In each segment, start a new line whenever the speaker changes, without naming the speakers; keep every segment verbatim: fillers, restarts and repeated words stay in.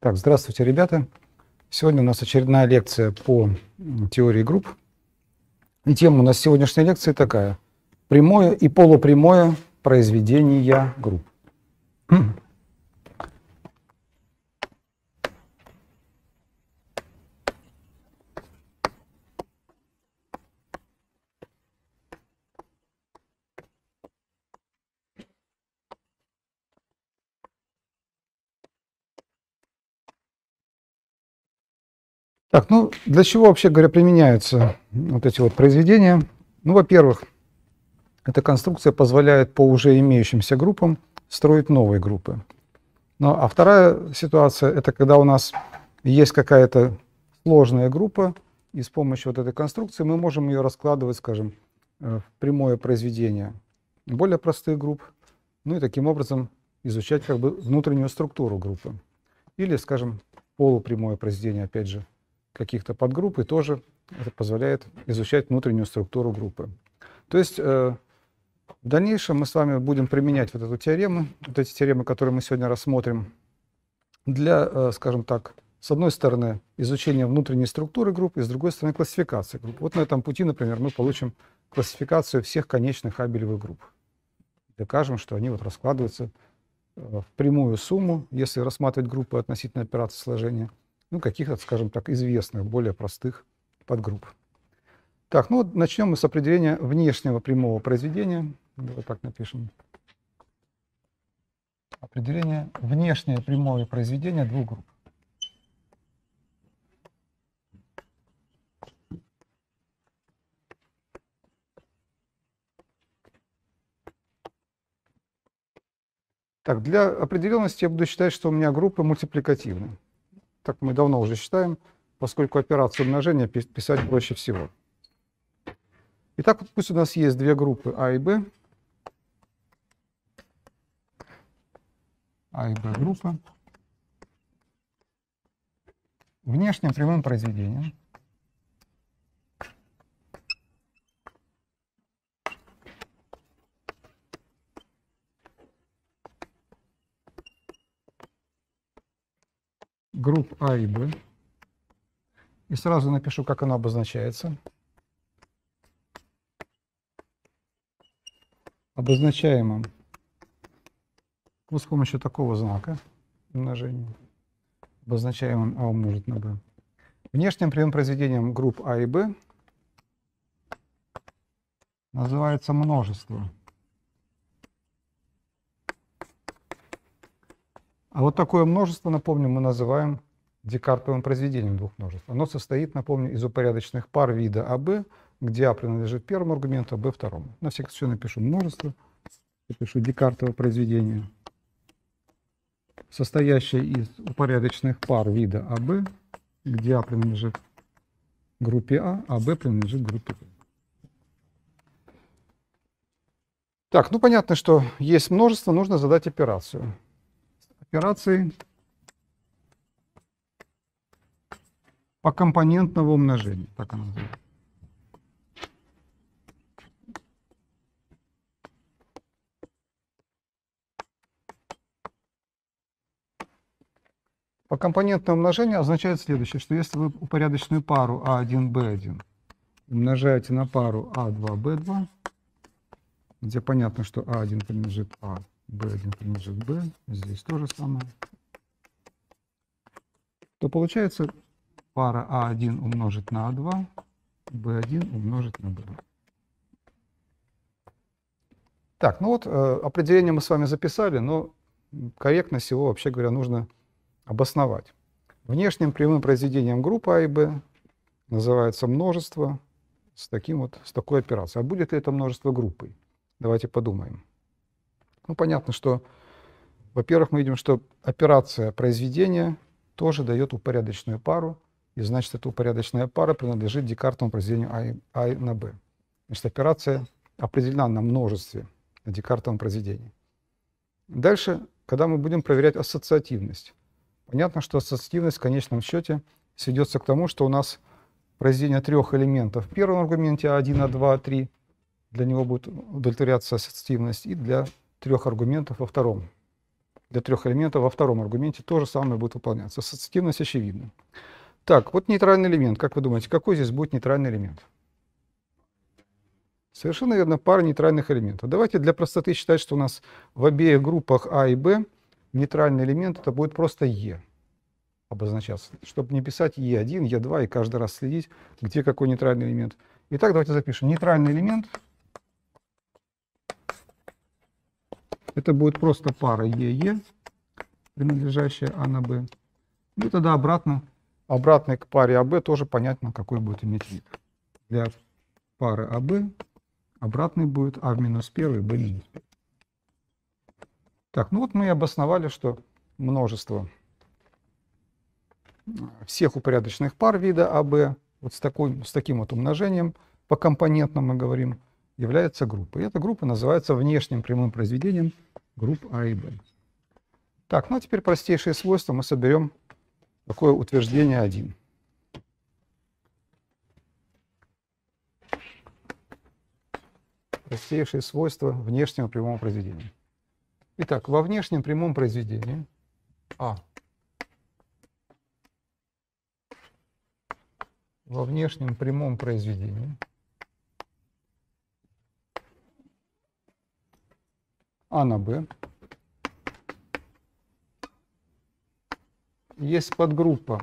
Так, здравствуйте, ребята. Сегодня у нас очередная лекция по теории групп. И тема у нас сегодняшней лекции такая: прямое и полупрямое произведение групп. Так, ну для чего, вообще говоря, применяются вот эти вот произведения? Ну, во-первых, эта конструкция позволяет по уже имеющимся группам строить новые группы. Ну, а вторая ситуация – это когда у нас есть какая-то сложная группа, и с помощью вот этой конструкции мы можем ее раскладывать, скажем, в прямое произведение более простых групп, ну и таким образом изучать как бы внутреннюю структуру группы. Или, скажем, полупрямое произведение, опять же, каких-то подгрупп, и тоже это позволяет изучать внутреннюю структуру группы. То есть э, в дальнейшем мы с вами будем применять вот эту теорему, вот эти теоремы, которые мы сегодня рассмотрим, для, э, скажем так, с одной стороны, изучения внутренней структуры групп, и с другой стороны, классификации групп. Вот на этом пути, например, мы получим классификацию всех конечных абелевых групп. Докажем, что они вот раскладываются в прямую сумму, если рассматривать группы относительно операции сложения, ну, каких-то, скажем так, известных, более простых подгрупп. Так, ну, вот начнем мы с определения внешнего прямого произведения. Давай так напишем. Определение внешнее прямое произведение двух групп. Так, для определенности я буду считать, что у меня группы мультипликативны. Так мы давно уже считаем, поскольку операцию умножения писать проще всего. Итак, вот пусть у нас есть две группы А и Б. А и Б группа. Внешним прямым произведением. Групп А и Б. И сразу напишу, как оно обозначается. Обозначаемым вот с помощью такого знака умножения. Обозначаемым А умножить на Б. Внешним прямым произведением групп А и Б называется множество. А вот такое множество, напомню, мы называем декартовым произведением двух множеств. Оно состоит, напомню, из упорядоченных пар вида АБ, где А принадлежит первому аргументу, а Б второму. На всякий случай напишу множество, напишу декартовое произведение, состоящее из упорядоченных пар вида АБ, где А принадлежит группе А, а Б принадлежит группе Б. Так, ну понятно, что есть множество, нужно задать операцию. Операции по компонентному умножению, так она называется. По компонентному умножению означает следующее, что если вы упорядоченную пару А один, Б один умножаете на пару А два, Б два, где понятно, что А один принадлежит А, Б один принадлежит Б, здесь то же самое, то получается пара А один умножить на А два, Б один умножить на Б два. Так, ну вот э, определение мы с вами записали, но корректность его, вообще говоря, нужно обосновать. Внешним прямым произведением группы А и Б называется множество с, таким вот, с такой операцией. А будет ли это множество группой? Давайте подумаем. Ну, понятно, что, во-первых, мы видим, что операция произведения тоже дает упорядоченную пару, и значит, эта упорядоченная пара принадлежит декартовому произведению А, и, а на Б. Значит, операция определена на множестве, на декартовом произведении. Дальше, когда мы будем проверять ассоциативность, понятно, что ассоциативность в конечном счете сведется к тому, что у нас произведение трех элементов в первом аргументе А один, А два, А три, для него будет удовлетворяться ассоциативность, и для трех аргументов во втором для трех элементов во втором аргументе то же самое будет выполняться. Ассоциативность очевидна. Так, вот нейтральный элемент. Как вы думаете, какой здесь будет нейтральный элемент? Совершенно верно, пара нейтральных элементов. Давайте для простоты считать, что у нас в обеих группах А и Б нейтральный элемент это будет просто Е обозначаться, чтобы не писать Е один, Е два и каждый раз следить, где какой нейтральный элемент. Итак, давайте запишем. Нейтральный элемент это будет просто пара ЕЕ, принадлежащая А на Б. Ну и тогда обратно, обратно к паре АБ тоже понятно, какой будет иметь вид. Для пары АБ обратный будет А в минус первый, Б минус первый. Так, ну вот мы и обосновали, что множество всех упорядоченных пар вида АБ вот с, такой, с таким вот умножением по компонентным мы говорим, является группой. И эта группа называется внешним прямым произведением групп А и Б. Так, ну а теперь простейшие свойства мы соберем такое утверждение один. Простейшие свойства внешнего прямого произведения. Итак, во внешнем прямом произведении А во внешнем прямом произведении А на Б есть подгруппа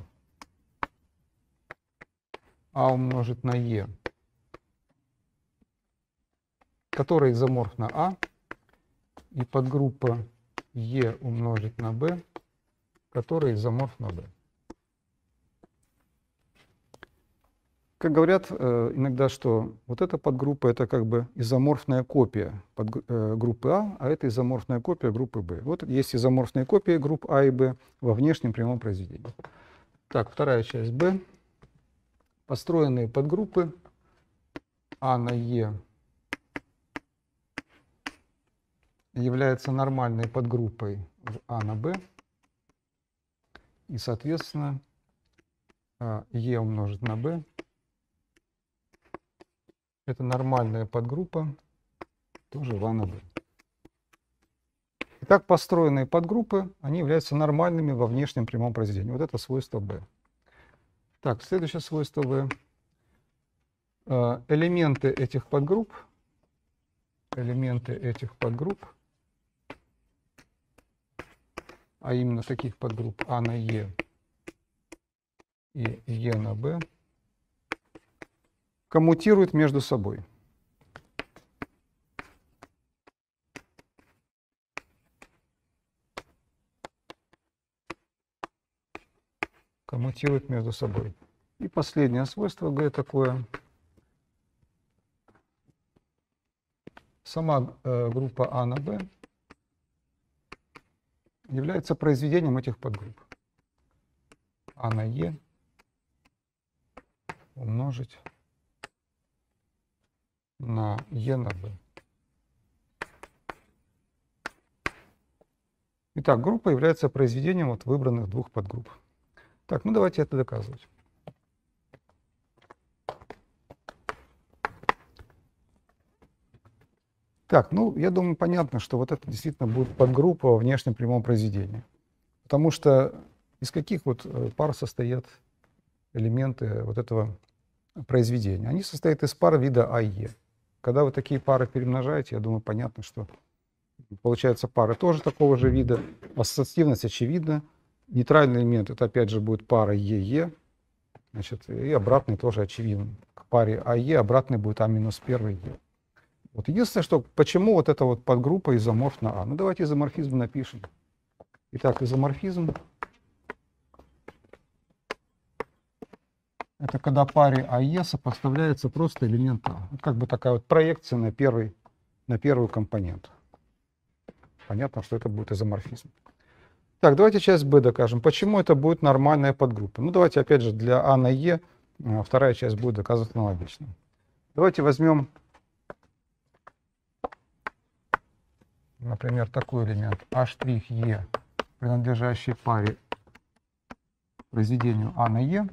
А умножить на Е, которая изоморфна А, и подгруппа Е умножить на Б, которая изоморфна Б. Как говорят э, иногда, что вот эта подгруппа это как бы изоморфная копия под, э, группы А, а это изоморфная копия группы Б. Вот есть изоморфные копии групп А и Б во внешнем прямом произведении. Так, вторая часть Б. Построенные подгруппы А на Е является нормальной подгруппой в А на Б, и, соответственно, Е умножить на Б это нормальная подгруппа тоже в А на Б. Итак, построенные подгруппы, они являются нормальными во внешнем прямом произведении. Вот это свойство Б. Так, следующее свойство В. Элементы этих подгрупп, элементы этих подгрупп, а именно таких подгрупп А на Е и Е на Б, коммутируют между собой. Коммутируют между собой. И последнее свойство Г такое. Сама э, группа А на Б является произведением этих подгрупп. А на Е умножить на Е на Б. Итак, группа является произведением вот выбранных двух подгрупп. Так, ну давайте это доказывать. Так, ну я думаю, понятно, что вот это действительно будет подгруппа во внешнем прямом произведении. Потому что из каких вот пар состоят элементы вот этого произведения? Они состоят из пар вида А и Е. Когда вы такие пары перемножаете, я думаю, понятно, что получаются пары тоже такого же вида. Ассоциативность очевидна. Нейтральный элемент это опять же будет пара ЕЕ. Значит, и обратный тоже очевиден. К паре А Е обратный будет А минус первый Е. Вот единственное, что почему вот эта вот подгруппа изоморфна А. Ну давайте изоморфизм напишем. Итак, изоморфизм это когда паре АЕ сопоставляется просто элемент А. Вот как бы такая вот проекция на первый, на первую компоненту. Понятно, что это будет изоморфизм. Так, давайте часть Б докажем. Почему это будет нормальная подгруппа? Ну давайте опять же для А на Е вторая часть будет доказывать аналогично. Давайте возьмем, например, такой элемент A'E, принадлежащий паре произведению А на Е.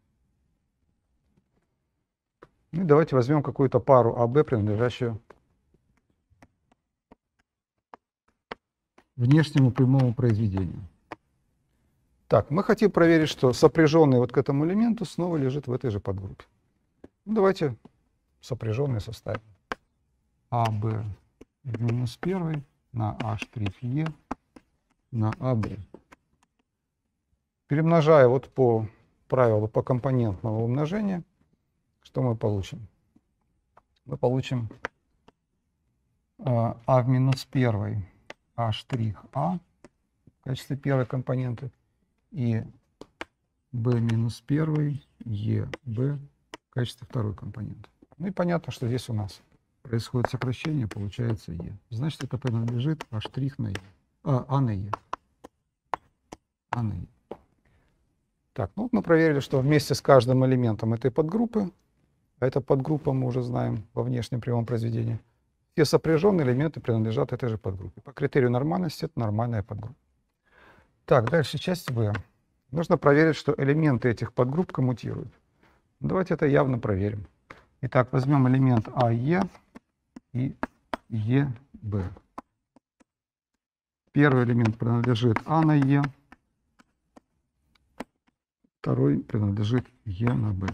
И давайте возьмем какую-то пару АБ, принадлежащую внешнему прямому произведению. Так, мы хотим проверить, что сопряженный вот к этому элементу снова лежит в этой же подгруппе. Ну, давайте сопряженный составим. А Б минус первый на А штрих Е на А Б. Перемножая вот по правилу по компонентного умножения, что мы получим? Мы получим А, а в минус первый А штрих А в качестве первой компоненты и b минус первый Е Б в качестве второй компоненты. Ну и понятно, что здесь у нас происходит сокращение, получается Е. Значит, это принадлежит А штрих на Е. А, а на Е. А на Е. Так, ну вот мы проверили, что вместе с каждым элементом этой подгруппы, а эта подгруппа мы уже знаем во внешнем прямом произведении, все сопряженные элементы принадлежат этой же подгруппе. По критерию нормальности это нормальная подгруппа. Так, дальше часть В. Нужно проверить, что элементы этих подгрупп коммутируют. Давайте это явно проверим. Итак, возьмем элемент АЕ и ЕБ. Первый элемент принадлежит А на Е, второй принадлежит Е на Б.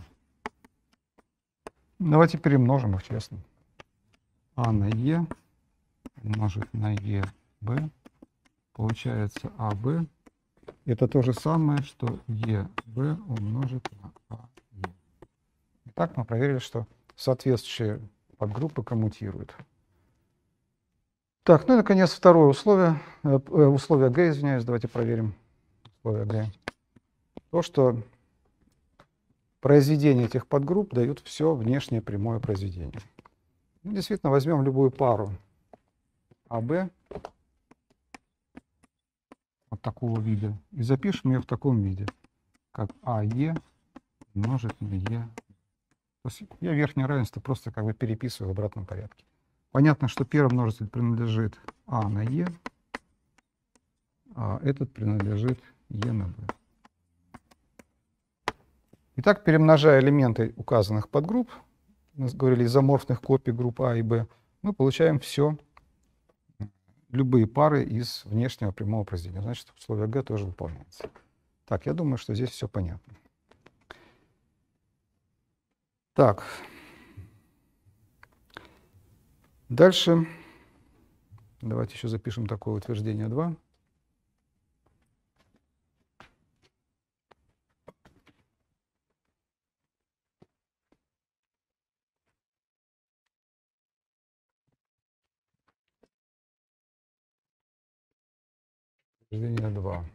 Давайте перемножим их честно. А на Е умножить на ЕБ. Получается АБ. Это то же самое, что ЕБ умножить на АЕ. Итак, мы проверили, что соответствующие подгруппы коммутируют. Так, ну и, наконец, второе условие. Э, условие Г, извиняюсь, давайте проверим. Условие Г. То, что произведение этих подгрупп дают все внешнее прямое произведение. Ну, действительно, возьмем любую пару АБ вот такого вида и запишем ее в таком виде, как АЕ умножить на Е. То есть я верхнее равенство просто как бы переписываю в обратном порядке. Понятно, что первый множитель принадлежит А на Е, а этот принадлежит Е на Б. Итак, перемножая элементы указанных подгрупп, мы говорили изоморфных копий групп А и Б, мы получаем все, любые пары из внешнего прямого произведения. Значит, условие Г тоже выполняется. Так, я думаю, что здесь все понятно. Так. Дальше. Давайте еще запишем такое утверждение два. Утверждение два.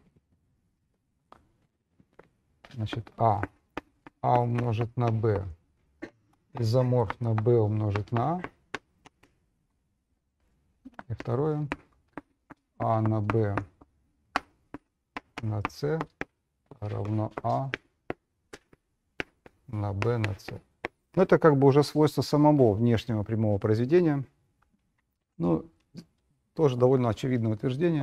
Значит, А. А умножить на Б. Изоморф на Б умножить на А. И второе. А на Б на С равно А на Б на С. Ну, это как бы уже свойство самого внешнего прямого произведения. Ну, тоже довольно очевидное утверждение.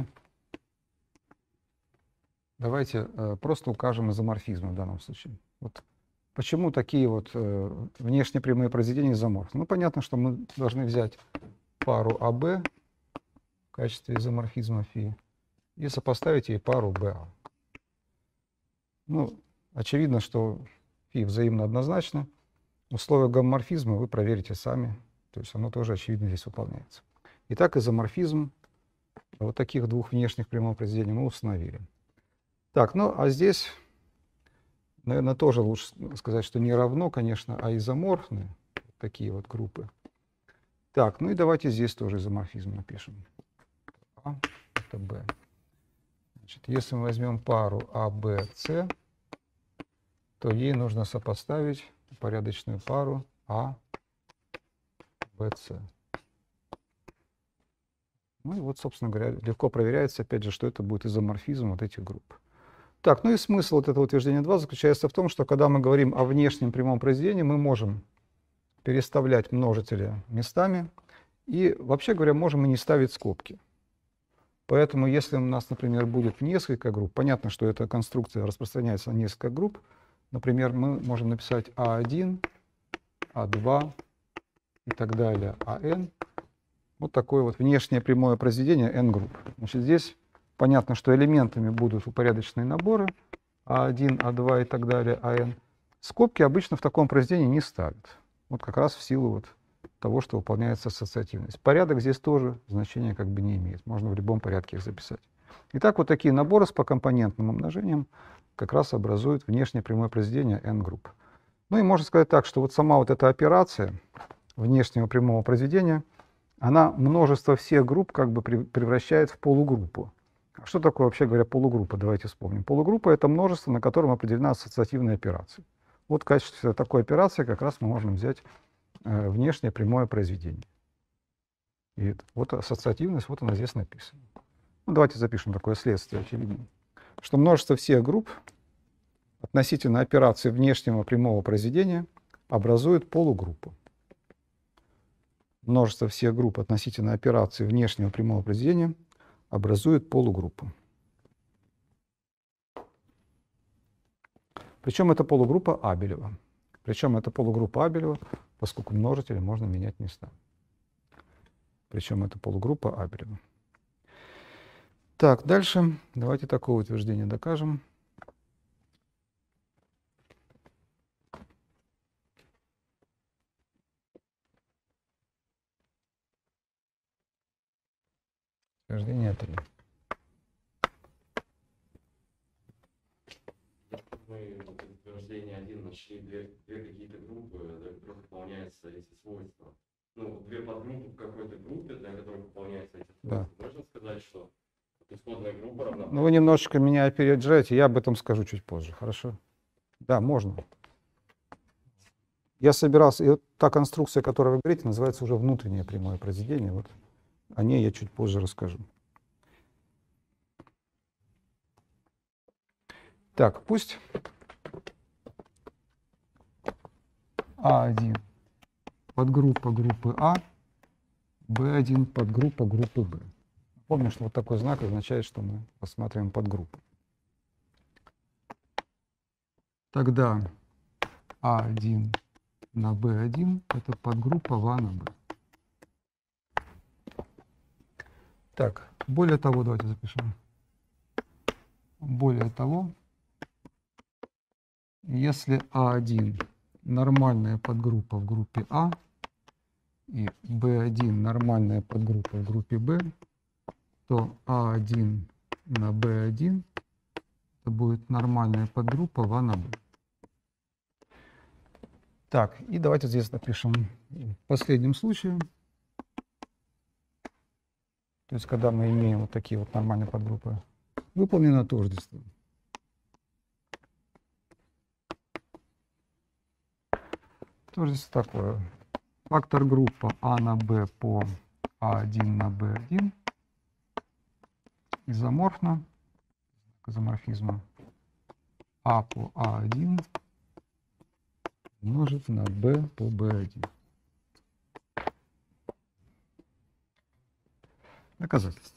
Давайте э, просто укажем изоморфизм в данном случае. Вот почему такие вот э, внешне прямые произведения изоморфны? Ну, понятно, что мы должны взять пару АБ в качестве изоморфизма φ и сопоставить ей пару БА. Ну, очевидно, что φ взаимно однозначно. Условия гомоморфизма вы проверите сами. То есть оно тоже очевидно здесь выполняется. Итак, изоморфизм вот таких двух внешних прямых произведений мы установили. Так, ну а здесь, наверное, тоже лучше сказать, что не равно, конечно, а изоморфны. Такие вот группы. Так, ну и давайте здесь тоже изоморфизм напишем. А это Б. Значит, если мы возьмем пару А, Б, С, то ей нужно сопоставить порядочную пару А, Б, С. Ну и вот, собственно говоря, легко проверяется, опять же, что это будет изоморфизм вот этих групп. Так, ну и смысл вот этого утверждения два заключается в том, что когда мы говорим о внешнем прямом произведении, мы можем переставлять множители местами и, вообще говоря, можем и не ставить скобки. Поэтому, если у нас, например, будет несколько групп, понятно, что эта конструкция распространяется на несколько групп. Например, мы можем написать А один, А два и так далее, АН. вот такое вот внешнее прямое произведение n-групп. Значит, здесь понятно, что элементами будут упорядоченные наборы а один, а два и так далее, ан. Скобки обычно в таком произведении не ставят. Вот как раз в силу вот того, что выполняется ассоциативность. Порядок здесь тоже значения как бы не имеет. Можно в любом порядке их записать. Итак, вот такие наборы с покомпонентным умножением как раз образуют внешнее прямое произведение n-групп. Ну и можно сказать так, что вот сама вот эта операция внешнего прямого произведения, она множество всех групп как бы превращает в полугруппу. А что такое, вообще говоря, полугруппа? Давайте вспомним. Полугруппа — это множество, на котором определена ассоциативная операция. Вот в качестве такой операции как раз мы можем взять э, внешнее прямое произведение. И вот ассоциативность, вот она здесь написана. Ну, давайте запишем такое следствие очевидно, что множество всех групп относительно операции внешнего прямого произведения образует полугруппу. Множество всех групп относительно операции внешнего прямого произведения образует полугруппу. Причем это полугруппа Абелева. Причем это полугруппа Абелева, поскольку множители можно менять местами. Причем это полугруппа Абелева. Так, дальше давайте такое утверждение докажем. Утверждение три.
Мы в утверждении один нашли две, две какие-то группы, для которых выполняются эти свойства. Ну, две подгруппы в какой-то группе, для которых выполняются эти свойства. Да. Можно сказать, что исходная группа равна...
Ну, вы немножечко меня опережаете, я об этом скажу чуть позже, хорошо? Да, можно. Я собирался, и вот та конструкция, о которой вы говорите, называется уже внутреннее прямое произведение. Вот о ней я чуть позже расскажу. Так, пусть а один подгруппа группы А, бэ один подгруппа группы Б. Помню, что вот такой знак означает, что мы рассматриваем подгруппу. Тогда а один на бэ один это подгруппа в А на Б. Так, более того, давайте запишем. Более того, если а один нормальная подгруппа в группе А и бэ один нормальная подгруппа в группе Б, то а один на бэ один это будет нормальная подгруппа в А на Б. Так, и давайте здесь напишем в последнем случае. То есть, когда мы имеем вот такие вот нормальные подгруппы, выполнено тождество. Тождество такое. Фактор группа А на Б по а один на бэ один изоморфно, изоморфизма А по а один умножить на B по бэ один. Доказательство.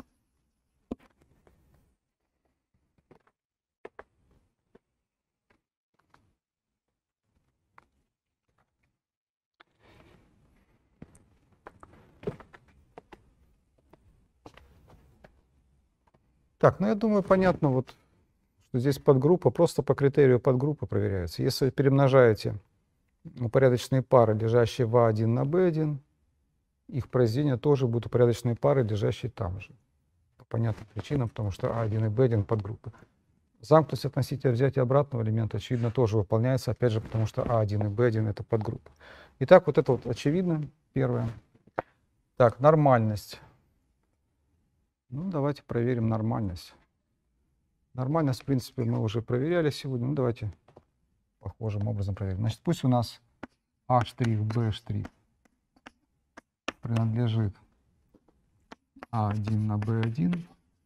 Так, ну я думаю, понятно, вот, что здесь подгруппа просто по критерию подгруппы проверяется. Если вы перемножаете упорядоченные пары, лежащие в а один на бэ один, их произведение тоже будут упорядоченные пары, лежащие там же. По понятным причинам, потому что а один и бэ один подгруппы. Замкнутость относительно взятия обратного элемента, очевидно, тоже выполняется, опять же, потому что а один и бэ один это подгруппа. Итак, вот это вот очевидно, первое. Так, нормальность. Ну, давайте проверим нормальность. Нормальность, в принципе, мы уже проверяли сегодня. Ну, давайте похожим образом проверим. Значит, пусть у нас А', Б' принадлежит а один на бэ один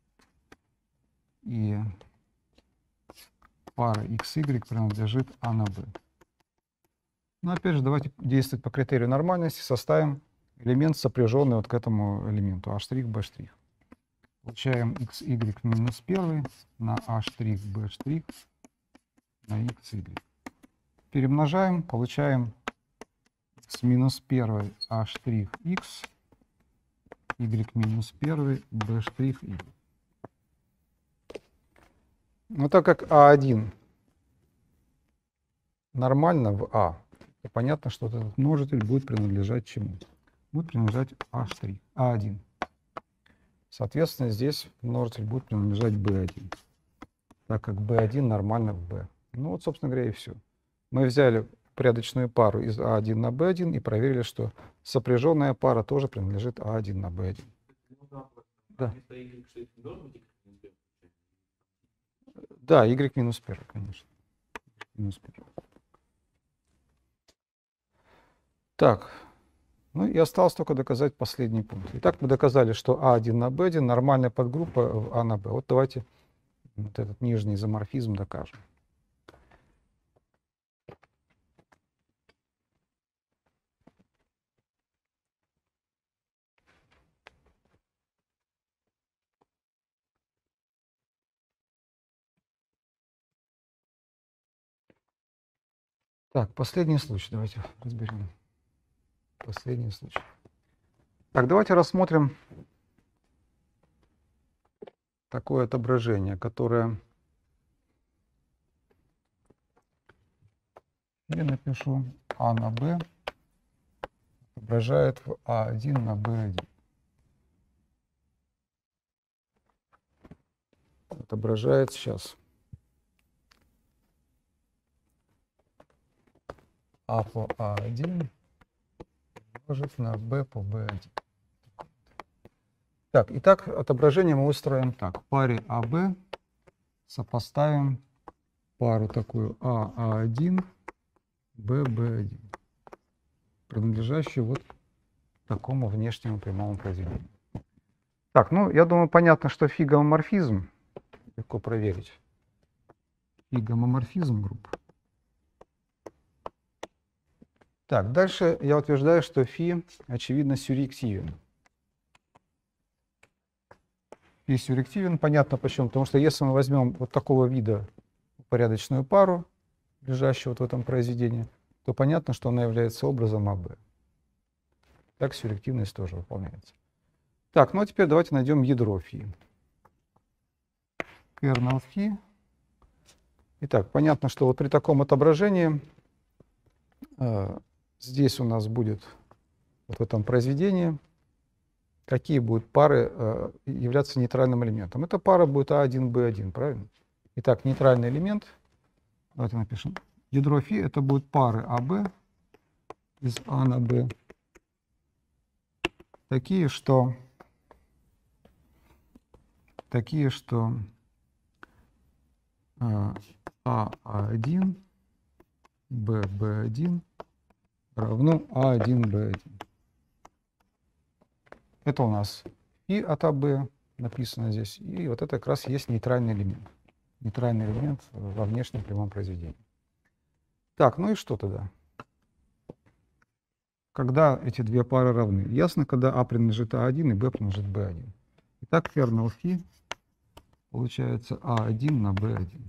и пара икс игрек принадлежит А на Б. Но опять же, давайте действовать по критерию нормальности, составим элемент, сопряженный вот к этому элементу А', Б'. Получаем xy минус один на А', Б' на xy. Перемножаем, получаем x минус один А' x y минус один, b штрих, y. Но так как а один нормально в А, то понятно, что этот множитель будет принадлежать чему? Будет принадлежать А штрих, а один. Соответственно, здесь множитель будет принадлежать бэ один, так как бэ один нормально в B. Ну вот, собственно говоря, и все. Мы взяли порядочную пару из а один на бэ один и проверили, что сопряженная пара тоже принадлежит а один на бэ один. Да. Да, y минус один, конечно. Минус один. Так, ну и осталось только доказать последний пункт. Итак, мы доказали, что а один на бэ один нормальная подгруппа в А на Б. Вот давайте вот этот нижний изоморфизм докажем. Так, последний случай давайте разберем. Последний случай. Так, давайте рассмотрим такое отображение, которое... Я напишу А на Б отображает в а один на бэ один. Отображает сейчас А по а один умножить на Б по бэ один. Так, итак, отображение мы устроим так. В паре АБ сопоставим пару такую А А один, Б Б один, принадлежащую вот такому внешнему прямому произведению. Так, ну, я думаю, понятно, что фи гомоморфизм легко проверить. Фи гомоморфизм групп. Так, дальше я утверждаю, что фи, очевидно, сюрреактивен. Фи сюрреактивен, понятно почему. Потому что если мы возьмем вот такого вида упорядоченную пару, лежащую вот в этом произведении, то понятно, что она является образом АБ. Так сюрреактивность тоже выполняется. Так, ну а теперь давайте найдем ядро фи. Кернел фи. Итак, понятно, что вот при таком отображении э, здесь у нас будет вот в этом произведении какие будут пары э, являться нейтральным элементом. Эта пара будет а один бэ один, правильно? Итак, нейтральный элемент, давайте напишем, ядро фи это будет пары АБ из А на Б, такие, что такие, что э, А А1, Б Б один равно А один Б один. Это у нас фи от АБ написано здесь, и вот это как раз есть нейтральный элемент. Нейтральный элемент во внешнем прямом произведении. Так, ну и что тогда? Когда эти две пары равны? Ясно, когда А принадлежит А один и Б принадлежит Б один. Итак, кернел фи получается А один на Б один.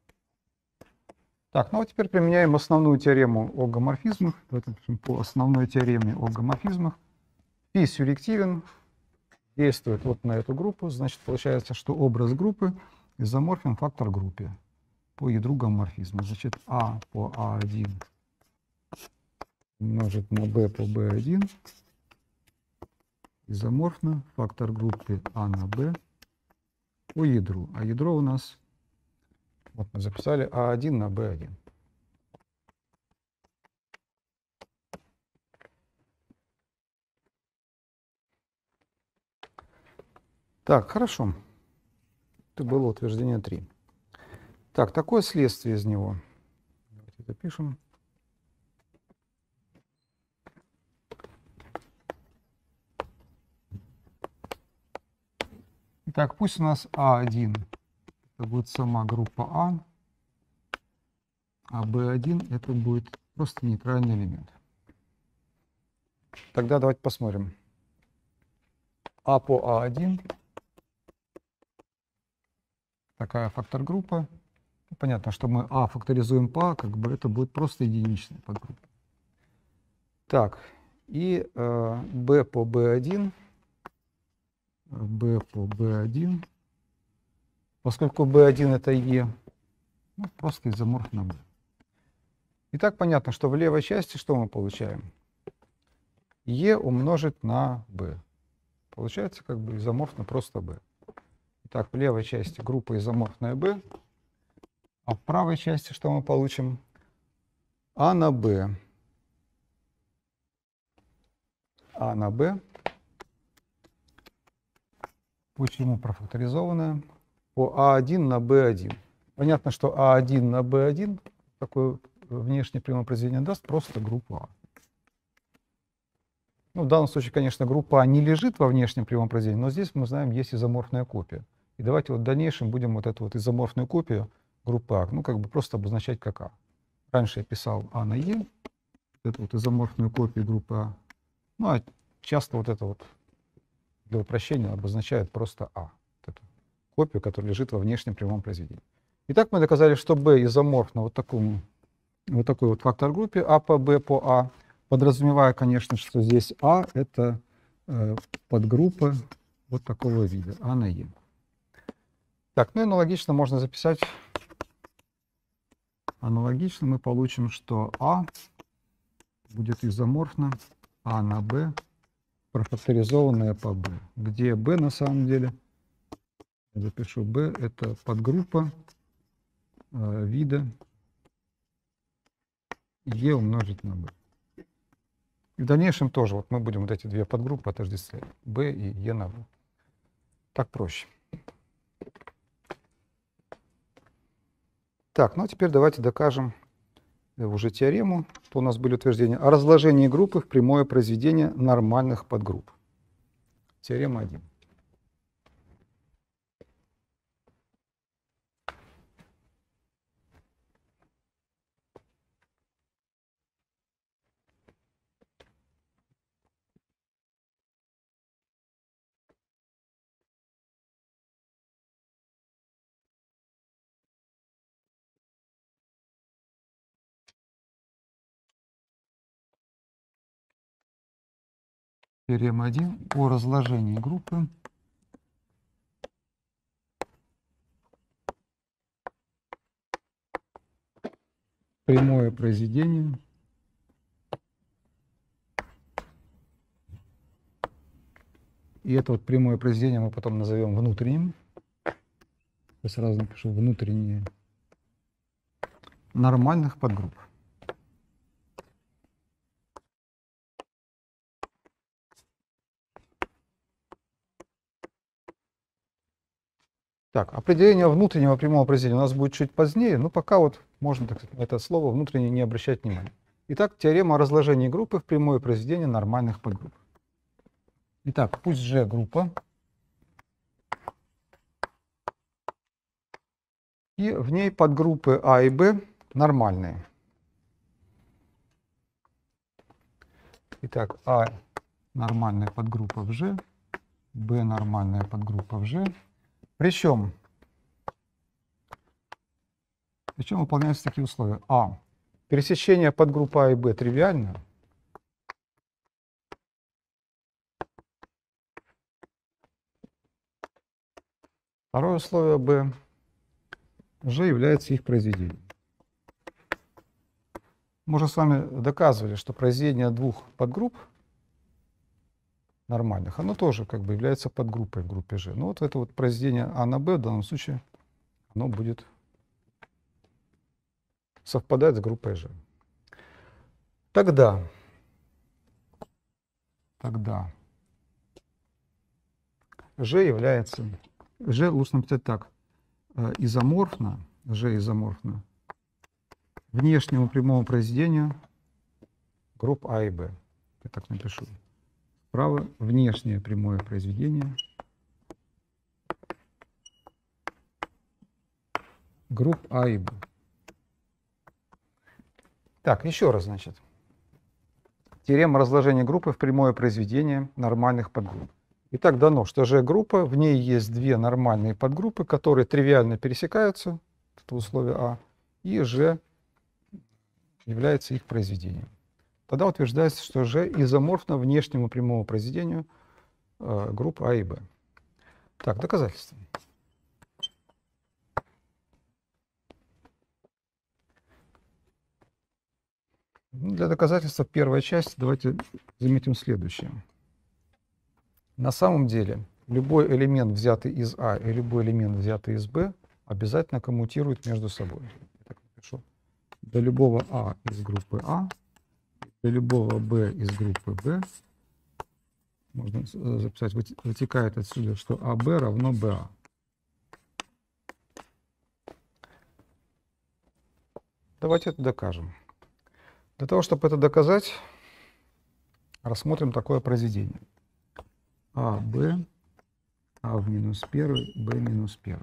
Так, ну а теперь применяем основную теорему о гоморфизмах. Давайте напишем по основной теореме о гоморфизмах. Фи сюрреактивен, действует вот на эту группу. Значит, получается, что образ группы изоморфен фактор группе по ядру гоморфизма. Значит, А по А один умножить на Б по Б один изоморфно фактор группы А на Б по ядру. А ядро у нас, вот мы записали А один на Б один. Так, хорошо. Это было утверждение три. Так, такое следствие из него. Давайте запишем. Итак, пусть у нас А один это будет сама группа А, а Б один это будет просто нейтральный элемент. Тогда давайте посмотрим. А по А один такая фактор группа. Понятно, что мы А факторизуем по А, как бы это будет просто единичная подгруппа. Так, и э, B по Б один B по B один. Поскольку B один это E, ну, просто изоморфно B. Итак, понятно, что в левой части что мы получаем? E умножить на B. Получается как бы изоморфно просто B. Итак, в левой части группа изоморфная B, а в правой части что мы получим? А на B. А на B. Почему профакторизованная? По А один на Б один. Понятно, что А один на Б один, такое внешнее прямое произведение, даст просто группу А. Ну, в данном случае, конечно, группа А не лежит во внешнем прямом произведении, но здесь мы знаем, есть изоморфная копия. И давайте вот в дальнейшем будем вот эту вот изоморфную копию группы А, ну, как бы просто обозначать как А. Раньше я писал А на Е, вот эту вот изоморфную копию группы А. Ну, а часто вот это вот для упрощения обозначает просто А. Вот эту копию, которая лежит во внешнем прямом произведении. Итак, мы доказали, что B изоморфно вот такому, вот такой вот фактор группе А по B по А, подразумевая, конечно, что здесь А это э, подгруппа вот такого вида, А на Е. Так, ну и аналогично можно записать, аналогично мы получим, что А будет изоморфно А на Б, профакторизованная по B, где B на самом деле, я запишу B, это подгруппа э, вида Е умножить на B. И в дальнейшем тоже вот мы будем вот эти две подгруппы отождествлять, B и Е на B. Так проще. Так, ну а теперь давайте докажем уже теорему, что у нас были утверждения о разложении группы в прямое произведение нормальных подгрупп. Теорема один. Теорема один о разложении группы прямое произведение и это вот прямое произведение мы потом назовем внутренним. Я сразу напишу внутренние нормальных подгрупп. Так, определение внутреннего прямого произведения у нас будет чуть позднее, но пока вот можно, так сказать, это слово внутренне не обращать внимания. Итак, теорема о разложении группы в прямое произведение нормальных подгрупп. Итак, пусть G группа, и в ней подгруппы А и Б нормальные. Итак, А нормальная подгруппа в G, Б нормальная подгруппа в G. Причем, причем выполняются такие условия. А. Пересечение подгруппы А и Б тривиально. Второе условие Б. G является их произведением. Мы уже с вами доказывали, что произведение двух подгрупп нормальных, оно тоже как бы является подгруппой в группе G. Но вот это вот произведение А на Б в данном случае, оно будет совпадать с группой G. Тогда, тогда G является, G лучше написать так, изоморфно, G изоморфно внешнему прямому произведению групп А и Б. Я так напишу. Справа внешнее прямое произведение групп А и Б. Так, еще раз, значит. Теорема разложения группы в прямое произведение нормальных подгрупп. Итак, дано, что G-группа, в ней есть две нормальные подгруппы, которые тривиально пересекаются, это условие А, и G является их произведением. Тогда утверждается, что G изоморфно внешнему прямому произведению э, групп А и Б. Так, доказательства. Для доказательства первая часть давайте заметим следующее. На самом деле любой элемент, взятый из А, и любой элемент, взятый из Б, обязательно коммутируют между собой. Я так напишу. Для любого А из группы А, для любого Б из группы Б, можно записать, вытекает отсюда, что АБ равно БА. Давайте это докажем. Для того, чтобы это доказать, рассмотрим такое произведение. А, Б, А в минус первый, Б минус первый.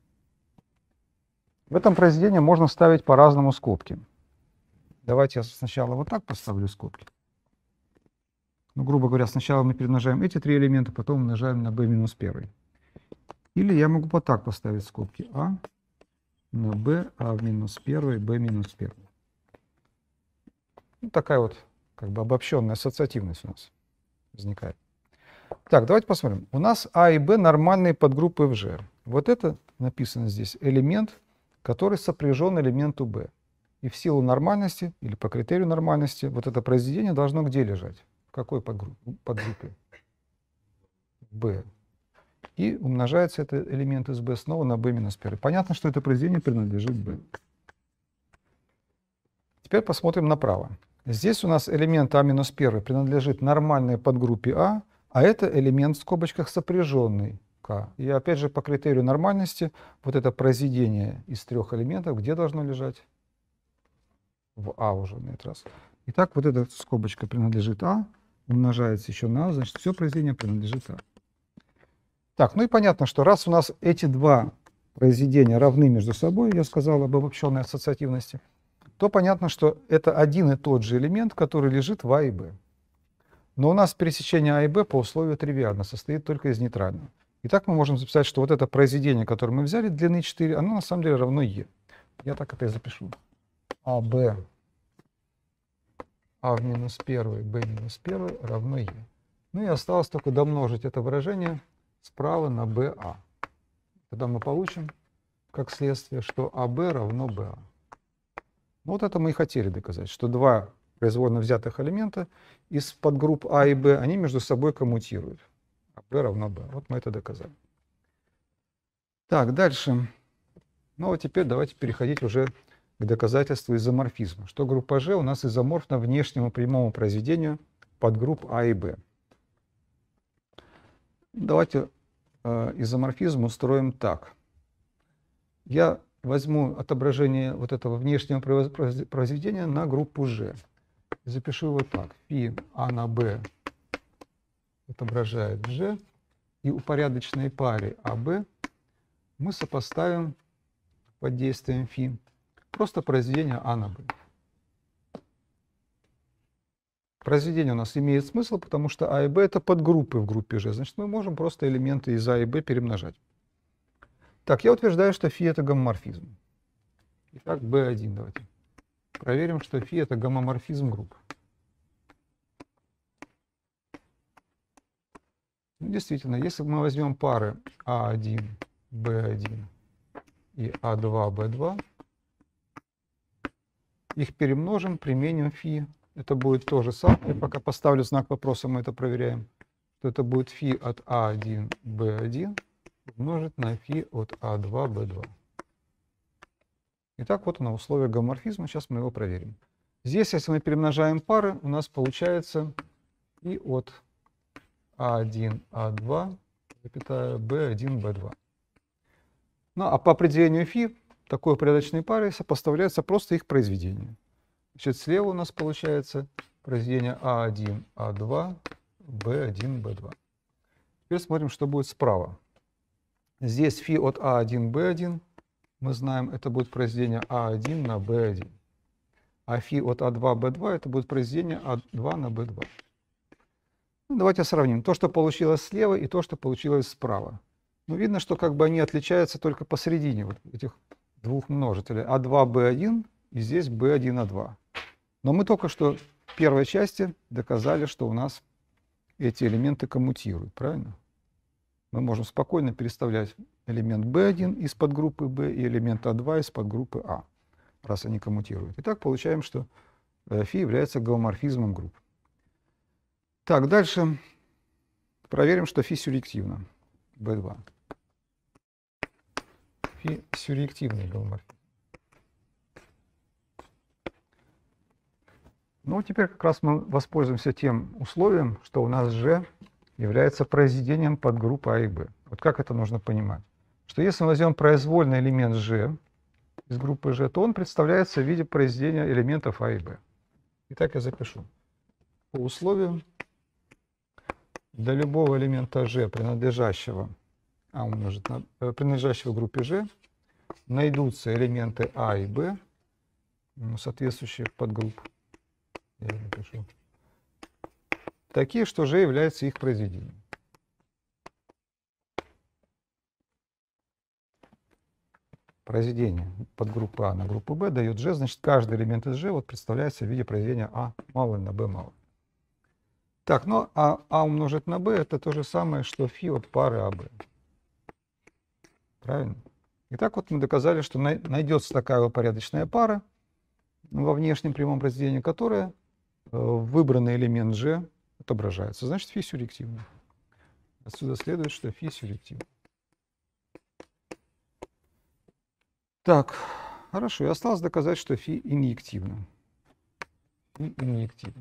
В этом произведении можно ставить по-разному скобки. Давайте я сначала вот так поставлю скобки. Ну, грубо говоря, сначала мы перемножаем эти три элемента, потом умножаем на b минус первый. Или я могу вот так поставить скобки А на b, А в минус первый, b минус первый. Ну, такая вот как бы обобщенная ассоциативность у нас возникает. Так, давайте посмотрим. У нас А и Б нормальные подгруппы в G. Вот это написано здесь элемент, который сопряжен элементу B. И в силу нормальности, или по критерию нормальности, вот это произведение должно где лежать? В какой подгруппе? подгруппе? B. И умножается этот элемент из B снова на B минус первый. Понятно, что это произведение принадлежит B. Теперь посмотрим направо. Здесь у нас элемент А минус первый принадлежит нормальной подгруппе А, а это элемент в скобочках сопряженный К. И опять же по критерию нормальности вот это произведение из трех элементов где должно лежать? В А уже на этот раз. Итак, вот эта скобочка принадлежит А, умножается еще на А, значит все произведение принадлежит А. Так, ну и понятно, что раз у нас эти два произведения равны между собой, я сказал об обобщенной ассоциативности, то понятно, что это один и тот же элемент, который лежит в А и Б. Но у нас пересечение А и Б по условию тривиально, состоит только из нейтрального. Итак, мы можем записать, что вот это произведение, которое мы взяли, длины четыре, оно на самом деле равно Е. Я так это и запишу. АБ, А в минус первый, Б минус первый равно Е. Ну и осталось только домножить это выражение справа на БА. Тогда мы получим, как следствие, что АБ равно БА. Ну, вот это мы и хотели доказать, что два произвольно взятых элемента из подгрупп А и Б, они между собой коммутируют. АБ равно Б. Вот мы это доказали. Так, дальше. Ну, вот теперь давайте переходить уже к доказательству изоморфизма. Что группа G у нас изоморфна внешнему прямому произведению подгрупп А и Б. Давайте э, изоморфизм устроим так. Я возьму отображение вот этого внешнего произведения на группу G. Запишу его так. Фи А на Б отображает G. И у порядочной пары АБ мы сопоставим под действием фи просто произведение А на Б. Произведение у нас имеет смысл, потому что А и Б это подгруппы в группе G. Значит, мы можем просто элементы из А и Б перемножать. Так, я утверждаю, что фи это гомоморфизм. Итак, бэ один давайте. Проверим, что фи это гомоморфизм групп. Ну, действительно, если мы возьмем пары А один, Б один и А два, Б два, их перемножим, применим фи. Это будет то же самое. Я пока поставлю знак вопроса, мы это проверяем. Что это будет фи от А один, Б один умножить на фи от А два, Б два. Итак, вот оно условие гомоморфизма. Сейчас мы его проверим. Здесь, если мы перемножаем пары, у нас получается и от А один, А два, Б один, Б два. Ну, а по определению фи такой порядочной пары сопоставляется просто их произведение. Значит, слева у нас получается произведение А один, А два, Б один, Б два. Теперь смотрим, что будет справа. Здесь фи от А один, Б один, мы знаем, это будет произведение А один на Б один. А фи от А два, Б два, это будет произведение А два на Б два. Ну, давайте сравним то, что получилось слева, и то, что получилось справа. Ну, видно, что как бы они отличаются только посередине вот этих двух множителей. А два, Б один и здесь Б один, А два. Но мы только что в первой части доказали, что у нас эти элементы коммутируют, правильно? мы можем спокойно переставлять элемент бэ один из подгруппы B и элемент а два из подгруппы А, раз они коммутируют. Итак, получаем, что φ является гомоморфизмом групп. Так, дальше проверим, что φ сюрреактивно. бэ два. Φ сюрреактивный гомоморфизм. Ну, теперь как раз мы воспользуемся тем условием, что у нас G является произведением подгрупп А и Б. Вот как это нужно понимать? Что если мы возьмем произвольный элемент G из группы G, то он представляется в виде произведения элементов А и Б. Итак, я запишу. По условию для любого элемента G, принадлежащего, а умножить на, э, принадлежащего группе G, найдутся элементы А и Б, ну, соответствующие подгрупп. Я напишу. Такие, что G является их произведением. Произведение подгруппы А на группу Б дает G, значит, каждый элемент из G вот представляется в виде произведения А малое на B малое. Так, ну а А умножить на B это то же самое, что φ от пары АБ. Правильно? Итак, вот мы доказали, что найдется такая упорядоченная пара во внешнем прямом произведении, которая выбранный элемент G отображается. Значит, φ сюрреактивный. Отсюда следует, что φ сюрреактивный. Так, хорошо. И осталось доказать, что φ инъективно. Φ инъективно.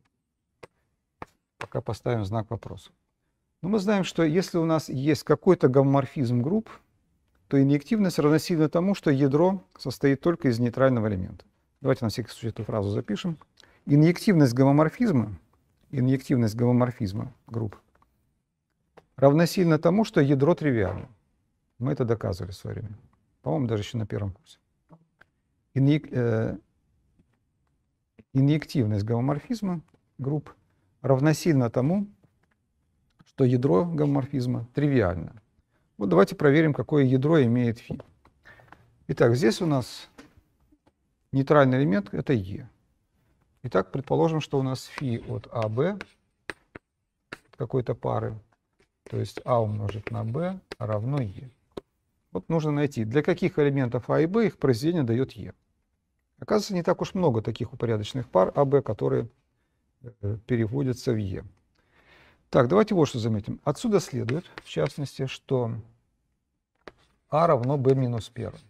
Пока поставим знак вопроса. Но мы знаем, что если у нас есть какой-то гомоморфизм групп, то инъективность равносильна тому, что ядро состоит только из нейтрального элемента. Давайте на всякий случай эту фразу запишем. Инъективность гомоморфизма, инъективность гомоморфизма групп равносильно тому, что ядро тривиально. Мы это доказывали в свое время. По-моему, даже еще на первом курсе. Инъек, э, инъективность гомоморфизма групп равносильно тому, что ядро гомоморфизма тривиально. Вот давайте проверим, какое ядро имеет φ. Итак, здесь у нас нейтральный элемент — это Е. Итак, предположим, что у нас φ от АБ какой-то пары, то есть А умножить на Б равно Е. Вот нужно найти, для каких элементов А и Б их произведение дает Е. Оказывается, не так уж много таких упорядоченных пар АБ, которые переводятся в Е. Так, давайте вот что заметим. Отсюда следует, в частности, что А равно Б минус первый.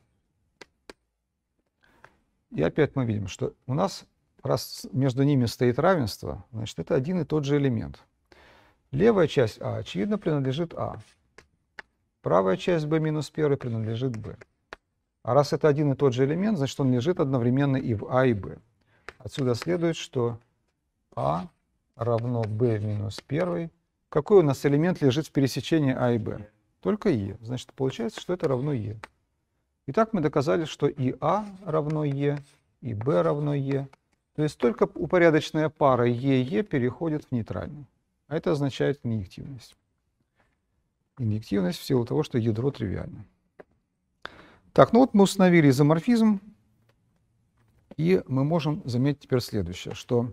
И опять мы видим, что у нас, раз между ними стоит равенство, значит, это один и тот же элемент. Левая часть А, очевидно, принадлежит А. Правая часть b минус один принадлежит b. А раз это один и тот же элемент, значит, он лежит одновременно и в А, и b. Отсюда следует, что А равно b минус один. Какой у нас элемент лежит в пересечении А и b? Только Е. Значит, получается, что это равно Е. Итак, мы доказали, что и А равно Е, и b равно Е. То есть только упорядоченная пара Е-Е переходит в нейтральную. А это означает инъективность. Инъективность в силу того, что ядро тривиально. Так, ну вот мы установили изоморфизм, и мы можем заметить теперь следующее, что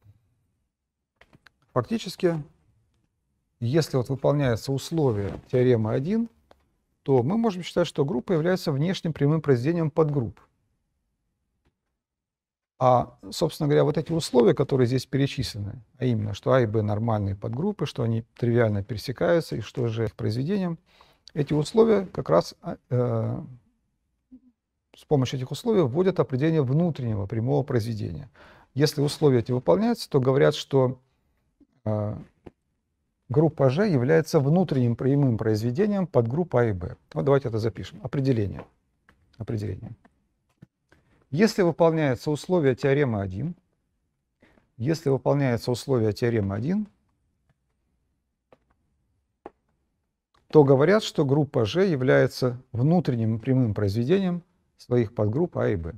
фактически, если вот выполняется условие теоремы один, то мы можем считать, что группа является внешним прямым произведением подгрупп. А, собственно говоря, вот эти условия, которые здесь перечислены, а именно, что А и Б нормальные подгруппы, что они тривиально пересекаются и что же их произведением, эти условия как раз э, с помощью этих условий вводят определение внутреннего прямого произведения. Если условия эти выполняются, то говорят, что э, группа G является внутренним прямым произведением подгрупп А и Б. Вот давайте это запишем. Определение. Определение. Если выполняется условие теоремы один, если выполняется условие теоремы один, то говорят, что группа G является внутренним прямым произведением своих подгрупп А и Б.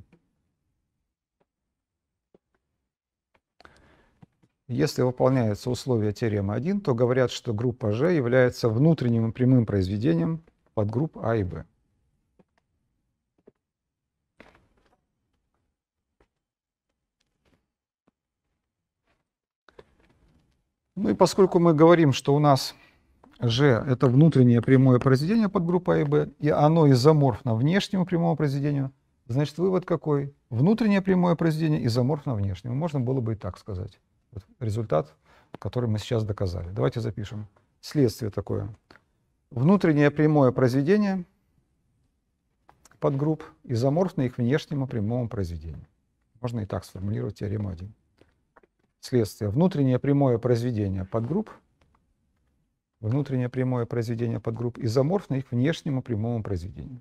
Если выполняется условие теоремы один, то говорят, что группа G является внутренним прямым произведением подгрупп А и Б. Ну и поскольку мы говорим, что у нас G – это внутреннее прямое произведение подгруппы А и Б, и оно изоморфно внешнему прямому произведению, значит, вывод какой? Внутреннее прямое произведение изоморфно внешнему. Можно было бы и так сказать. Вот результат, который мы сейчас доказали. Давайте запишем. Следствие такое. Внутреннее прямое произведение подгрупп изоморфно их внешнему прямому произведению. Можно и так сформулировать теорему один. Следствие. Внутреннее прямое произведение подгрупп внутреннее прямое произведение подгрупп изоморфно их внешнему прямому произведению.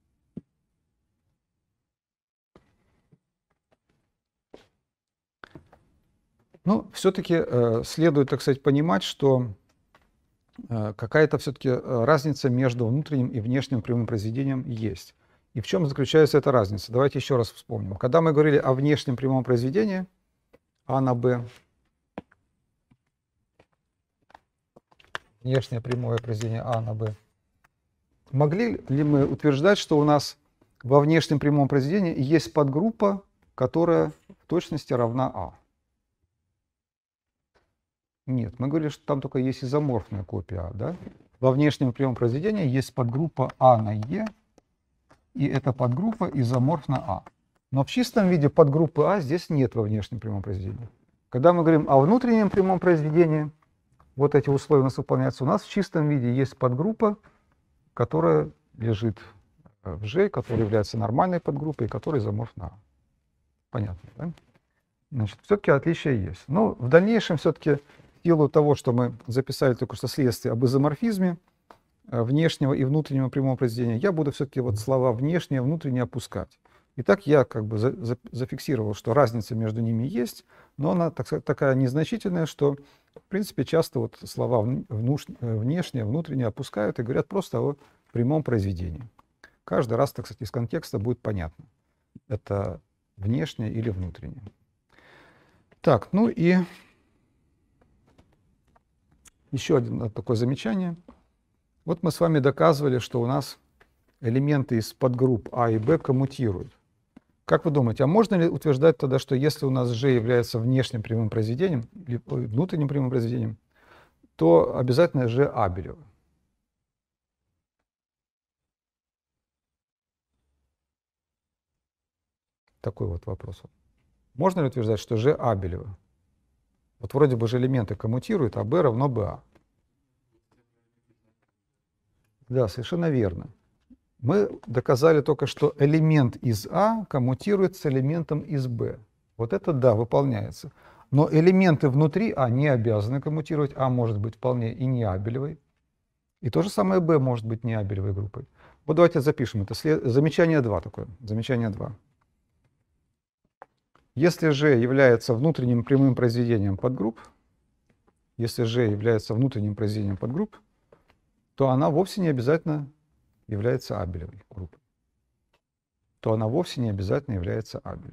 Ну, все-таки э, следует, так сказать, понимать, что э, какая-то все-таки разница между внутренним и внешним прямым произведением есть. И в чем заключается эта разница? Давайте еще раз вспомним. Когда мы говорили о внешнем прямом произведении А на Б, внешнее прямое произведение А на Б, могли ли мы утверждать, что у нас во внешнем прямом произведении есть подгруппа, которая в точности равна А? Нет, мы говорили, что там только есть изоморфная копия А, да? Во внешнем прямом произведении есть подгруппа А на Е, и эта подгруппа изоморфна А. Но в чистом виде подгруппы А здесь нет во внешнем прямом произведении. Когда мы говорим о внутреннем прямом произведении, вот эти условия у нас выполняются. У нас в чистом виде есть подгруппа, которая лежит в G, которая является нормальной подгруппой, которая изоморфна А. Понятно, да? Значит, все-таки отличия есть. Но в дальнейшем все-таки в силу того, что мы записали только что следствие об изоморфизме внешнего и внутреннего прямого произведения, я буду все-таки вот слова внешнее, внутреннее опускать. Итак, я как бы за, за, зафиксировал, что разница между ними есть, но она так, такая незначительная, что в принципе часто вот слова внуш, внешнее, внутреннее опускают и говорят просто о прямом произведении. Каждый раз, так сказать, из контекста будет понятно, это внешнее или внутреннее. Так, ну и еще одно такое замечание. Вот мы с вами доказывали, что у нас элементы из подгрупп А и Б коммутируют. Как вы думаете, а можно ли утверждать тогда, что если у нас G является внешним прямым произведением или внутренним прямым произведением, то обязательно G абелево? Такой вот вопрос. Можно ли утверждать, что G абелево? Вот вроде бы же элементы коммутируют, а B равно БА. Да, совершенно верно. Мы доказали только, что элемент из А коммутирует с элементом из Б. Вот это да, выполняется. Но элементы внутри А не обязаны коммутировать. А может быть вполне и не абелевой. И то же самое Б может быть не абелевой группой. Вот давайте запишем это. След... Замечание два такое. Замечание два. Если G является внутренним прямым произведением подгрупп, если G является внутренним произведением подгрупп, то она вовсе не обязательно является абелевой группой. То она вовсе не обязательно является абелевой.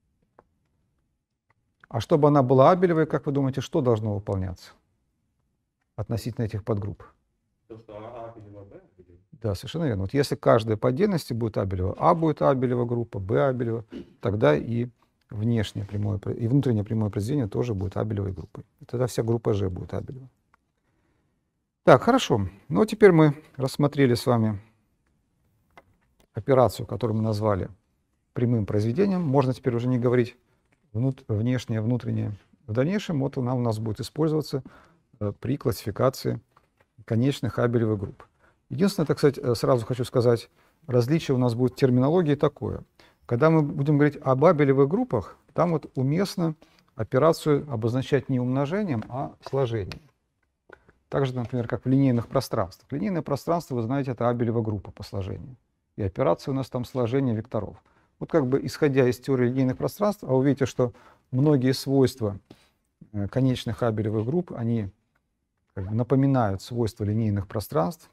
А чтобы она была абелевой, как вы думаете, что должно выполняться относительно этих подгрупп?
То, что А абелева, Б абелева.
Да, совершенно верно. Вот если каждая по отдельности будет абелева, А будет абелева группа, Б абелева, тогда и внешнее прямое и внутреннее прямое произведение тоже будет абелевой группой. И тогда вся группа G будет абелева. Так, хорошо. Ну, теперь мы рассмотрели с вами операцию, которую мы назвали прямым произведением. Можно теперь уже не говорить внут, внешнее, внутреннее. В дальнейшем вот она у нас будет использоваться э, при классификации конечных абелевых групп. Единственное, так сказать, сразу хочу сказать, различие у нас будет в терминологии такое. Когда мы будем говорить об абелевых группах, там вот уместно операцию обозначать не умножением, а сложением. Так же, например, как в линейных пространствах. Линейное пространство, вы знаете, это абелева группа по сложению. И операция у нас там сложение векторов. Вот как бы исходя из теории линейных пространств, а вы видите, что многие свойства конечных абелевых групп, они как бы напоминают свойства линейных пространств.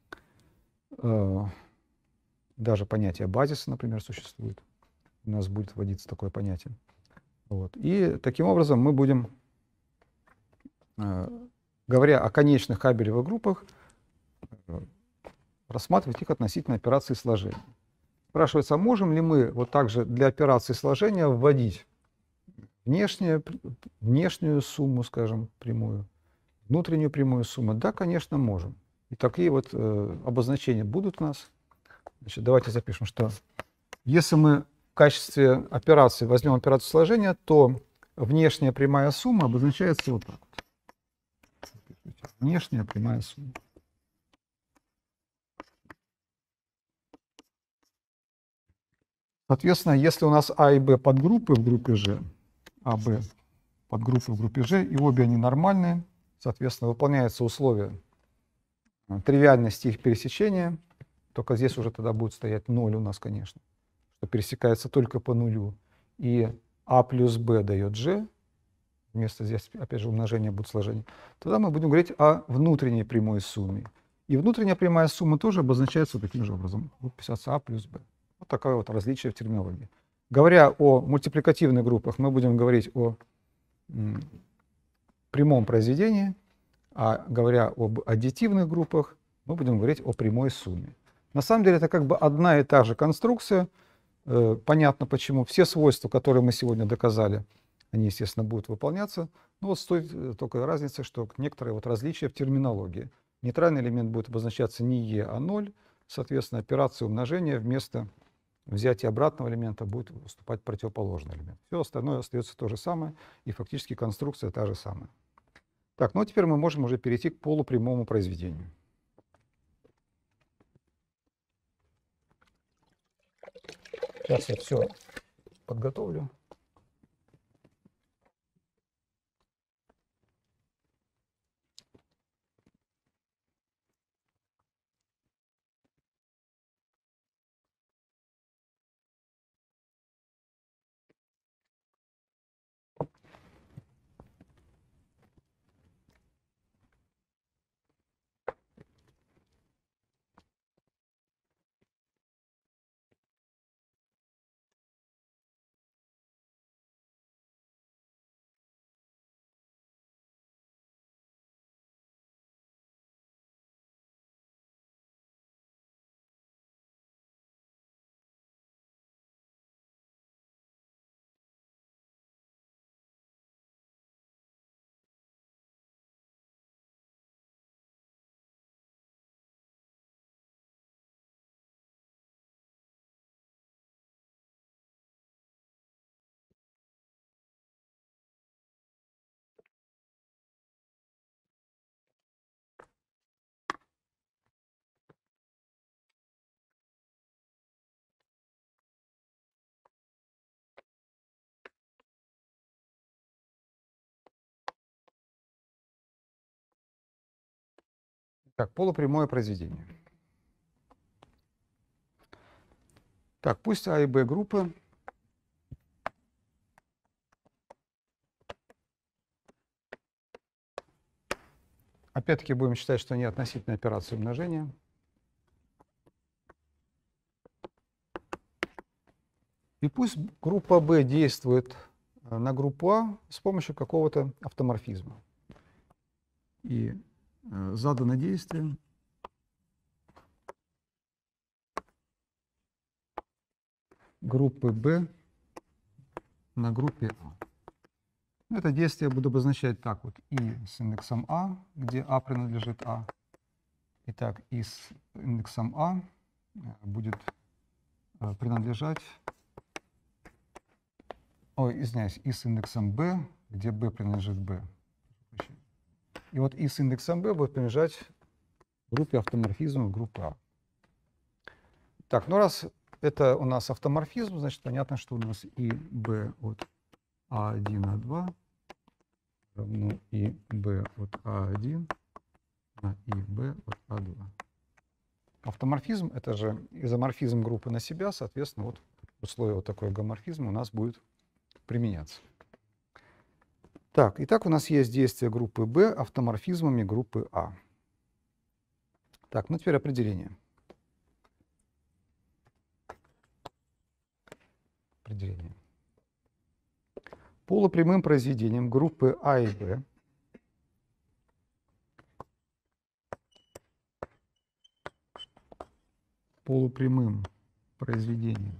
Даже понятие базиса, например, существует. У нас будет вводиться такое понятие. Вот. И таким образом мы будем, говоря о конечных абелевых группах, рассматривать их относительно операции сложения. Спрашивается, а можем ли мы вот также для операции сложения вводить внешнюю, внешнюю сумму, скажем, прямую, внутреннюю прямую сумму? Да, конечно, можем. И такие вот э, обозначения будут у нас. Значит, давайте запишем, что если мы в качестве операции возьмем операцию сложения, то внешняя прямая сумма обозначается вот так вот. Внешняя прямая сумма. Соответственно, если у нас А и Б подгруппы в группе Ж, А, Б подгруппы в группе Ж, и обе они нормальные, соответственно, выполняется условие тривиальности их пересечения, только здесь уже тогда будет стоять ноль у нас, конечно, что пересекается только по нулю, и А плюс Б дает Ж, вместо здесь, опять же, умножения будет сложение, тогда мы будем говорить о внутренней прямой сумме. И внутренняя прямая сумма тоже обозначается вот таким же образом. Будет писаться А плюс Б. Вот такое вот различие в терминологии. Говоря о мультипликативных группах, мы будем говорить о м, прямом произведении, а говоря об аддитивных группах, мы будем говорить о прямой сумме. На самом деле это как бы одна и та же конструкция. Э, понятно почему. Все свойства, которые мы сегодня доказали, они, естественно, будут выполняться. Но вот стоит только разница, что некоторые вот различия в терминологии. Нейтральный элемент будет обозначаться не Е, а ноль. Соответственно, операция умножения вместо взятия обратного элемента будет выступать противоположный элемент. Все остальное остается то же самое, и фактически конструкция та же самая. Так, ну а теперь мы можем уже перейти к полупрямому произведению. Сейчас я все подготовлю. Так, полупрямое произведение. Так, пусть А и Б группы опять-таки будем считать, что они относительно операции умножения. И пусть группа Б действует на группу А с помощью какого-то автоморфизма. И э, задано действие группы Б на группе А. Это действие я буду обозначать так вот. И с индексом А, где А принадлежит А. Итак, и с индексом А будет принадлежать, ой, извиняюсь, и с индексом Б, где Б принадлежит Б. И вот и с индексом Б будет принадлежать группе автоморфизма группы А. Так, ну раз это у нас автоморфизм, значит понятно, что у нас и B от А один, А два равно и B от А один на и B от А два. Автоморфизм — это же изоморфизм группы на себя, соответственно, вот условие вот такой гоморфизма у нас будет применяться. Так, итак, у нас есть действие группы B автоморфизмами группы А. Так, ну теперь определение. Определение. Полупрямым произведением группы А и Б полупрямым произведением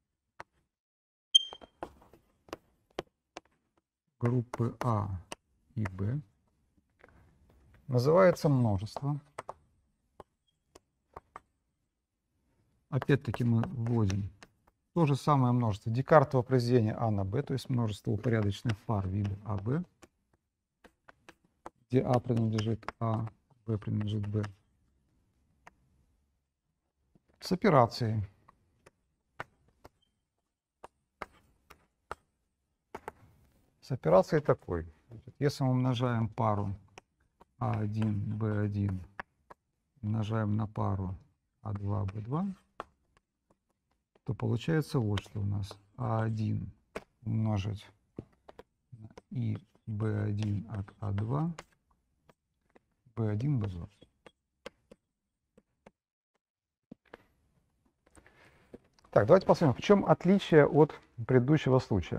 группы А и b называется множество. Опять-таки мы вводим то же самое множество. Декартово произведение А на Б, то есть множество упорядоченных пар вида А Б, где А принадлежит А, Б принадлежит Б, с операцией. С операцией такой. Если мы умножаем пару А один, Б один, умножаем на пару А два, Б два, то получается вот что у нас. А один умножить на И Б один от А два, Б один, Б два. Так, давайте посмотрим, в чем отличие от предыдущего случая.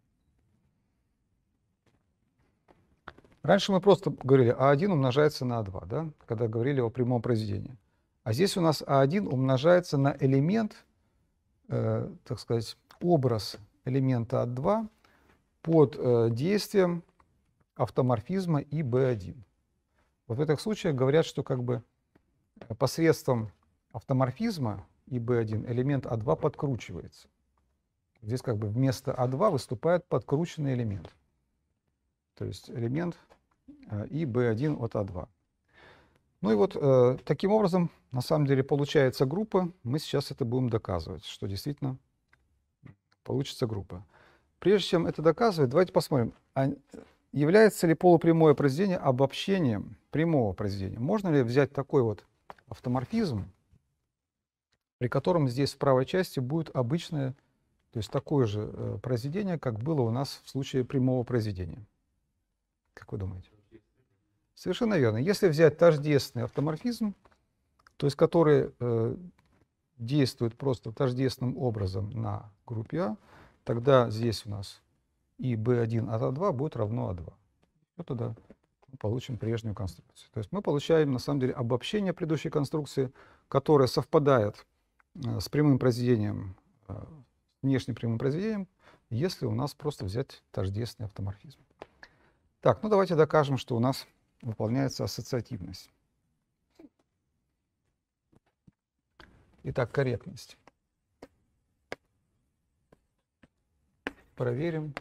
Раньше мы просто говорили, А один умножается на А два, да, когда говорили о прямом произведении. А здесь у нас А один умножается на элемент, э, так сказать, образ элемента А два под э, действием автоморфизма И Б один. Вот в этих случаях говорят, что как бы посредством автоморфизма И Б один элемент А два подкручивается. Здесь как бы вместо А два выступает подкрученный элемент. То есть элемент И Б один от А два. Ну и вот э, таким образом, на самом деле, получается группа. Мы сейчас это будем доказывать, что действительно получится группа. Прежде чем это доказывать, давайте посмотрим, а является ли полупрямое произведение обобщением прямого произведения. Можно ли взять такой вот автоморфизм, при котором здесь в правой части будет обычное, то есть такое же э, произведение, как было у нас в случае прямого произведения. Как вы думаете? Совершенно верно. Если взять тождественный автоморфизм, то есть который э, действует просто тождественным образом на группе А, тогда здесь у нас И Б один от А два будет равно А два. Вот тогда мы получим прежнюю конструкцию. То есть мы получаем на самом деле обобщение предыдущей конструкции, которое совпадает э, с прямым произведением, э, внешним прямым произведением, если у нас просто взять тождественный автоморфизм. Так, ну давайте докажем, что у нас выполняется ассоциативность. Итак, корректность. Проверим,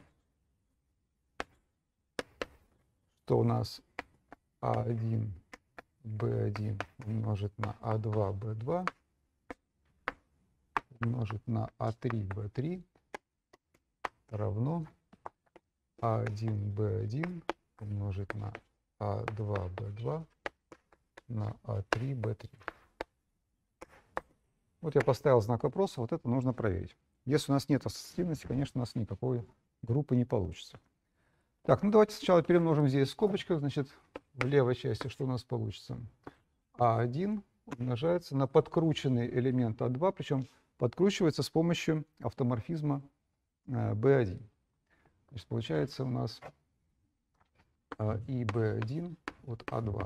что у нас А один, Б один умножить на А два, Б два умножить на А три, Б три равно А один, Б один умножить на А два, Б два на А три, Б три. Вот я поставил знак вопроса, вот это нужно проверить. Если у нас нет ассоциативности, конечно, у нас никакой группы не получится. Так, ну давайте сначала перемножим здесь в скобочках, значит, в левой части что у нас получится? А один умножается на подкрученный элемент А два, причем подкручивается с помощью автоморфизма Б один. Значит, получается у нас И Б один от А два,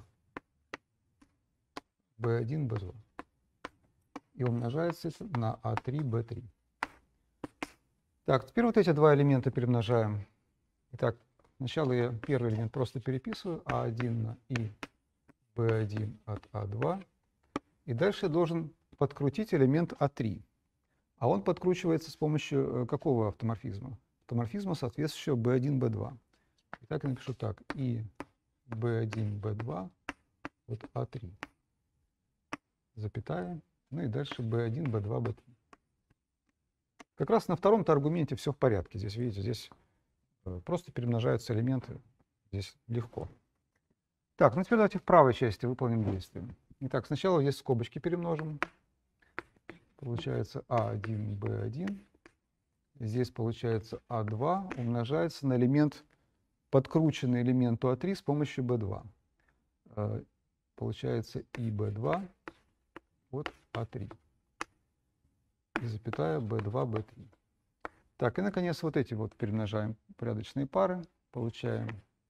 Б один, Б два. И умножается это на А три, Б три. Так, теперь вот эти два элемента перемножаем. Итак, сначала я первый элемент просто переписываю. А один на И Б один от А два. И дальше я должен подкрутить элемент А три. А он подкручивается с помощью какого автоморфизма? Автоморфизма, соответствующего Б один, Б два. Итак, я напишу так. И Б один, Б два от А три. Запятая. Ну и дальше Б один, Б два, Б три. Как раз на втором-то аргументе все в порядке. Здесь, видите, здесь просто перемножаются элементы. Здесь легко. Так, ну теперь давайте в правой части выполним действие. Итак, сначала здесь скобочки перемножим. Получается А один, Б один. Здесь получается А два умножается на элемент, подкрученный элементу А три с помощью Б два. Получается И Б два от А три. И запятая Б два, Б три. Так, и наконец вот эти вот перемножаем порядочные пары. Получаем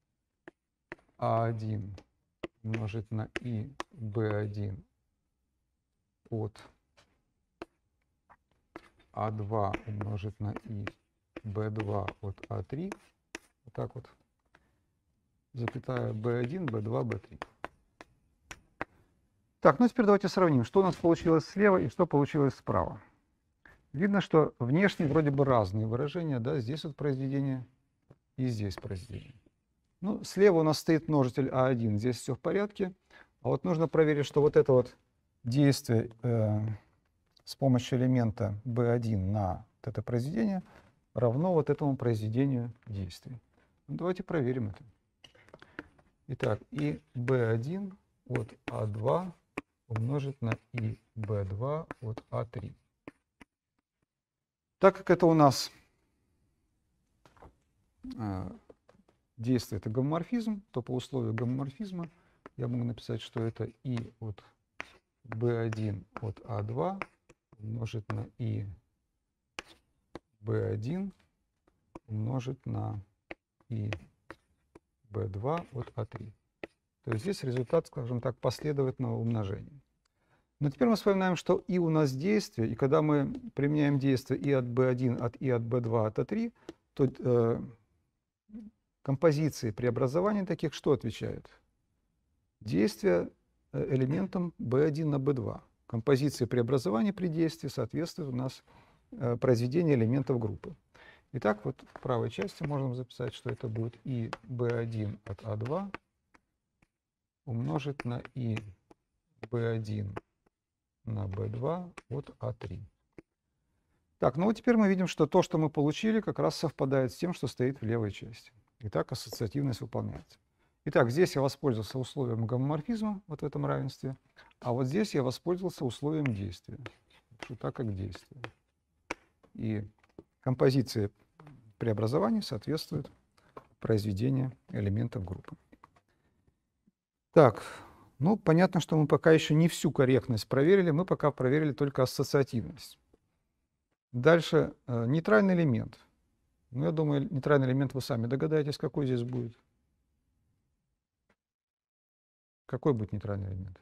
А один умножить на И Б один от А два умножить на И Б два от А три. Вот так вот. запятая бэ один, бэ два, бэ три. Так, ну теперь давайте сравним, что у нас получилось слева и что получилось справа. Видно, что внешне вроде бы разные выражения, да, здесь вот произведение и здесь произведение. Ну, слева у нас стоит множитель а один, здесь все в порядке. А вот нужно проверить, что вот это вот действие э, с помощью элемента бэ один на вот это произведение равно вот этому произведению действий. Ну, давайте проверим это. Итак, и бэ один от а два умножить на и бэ два от а три. Так как это у нас э, действие это гомоморфизм, то по условию гомоморфизма я могу написать, что это и от бэ один от а два умножить на и бэ один умножить на и бэ два от а три. То есть здесь результат, скажем так, последовательного умножения. Но теперь мы вспоминаем, что и у нас действие, и когда мы применяем действие и от бэ один, от и от бэ два, от а три, то э, композиции преобразований таких что отвечают? Действие элементом бэ один на бэ два. Композиции преобразований при действии соответствуют у нас э, произведению элементов группы. Итак, вот в правой части можем записать, что это будет и бэ один от а два умножить на и бэ один на бэ два от а три. Так, ну вот теперь мы видим, что то, что мы получили, как раз совпадает с тем, что стоит в левой части. Итак, ассоциативность выполняется. Итак, здесь я воспользовался условием гомоморфизма, вот в этом равенстве, а вот здесь я воспользовался условием действия. Пишу так, как действие. И композиции преобразований соответствуют произведению элементов группы. Так, ну понятно, что мы пока еще не всю корректность проверили, мы пока проверили только ассоциативность. Дальше э, нейтральный элемент. Ну, я думаю, нейтральный элемент вы сами догадаетесь, какой здесь будет. Какой будет нейтральный элемент?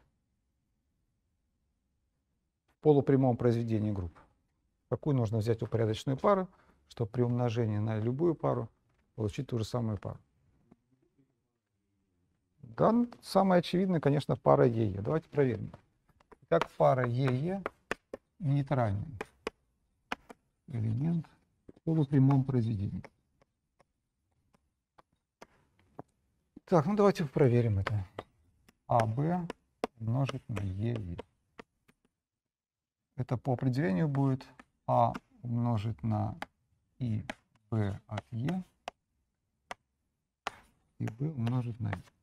В полупрямом произведении групп. Какую нужно взять упорядоченную пару, чтобы при умножении на любую пару получить ту же самую пару? Да, самое очевидное, конечно, пара ЕЕ. Давайте проверим. Итак, пара ЕЕ нейтральный элемент в полупрямом произведении. Так, ну давайте проверим это. АБ умножить на ЕЕ. Это по определению будет А умножить на и Б от Е и Б умножить на И.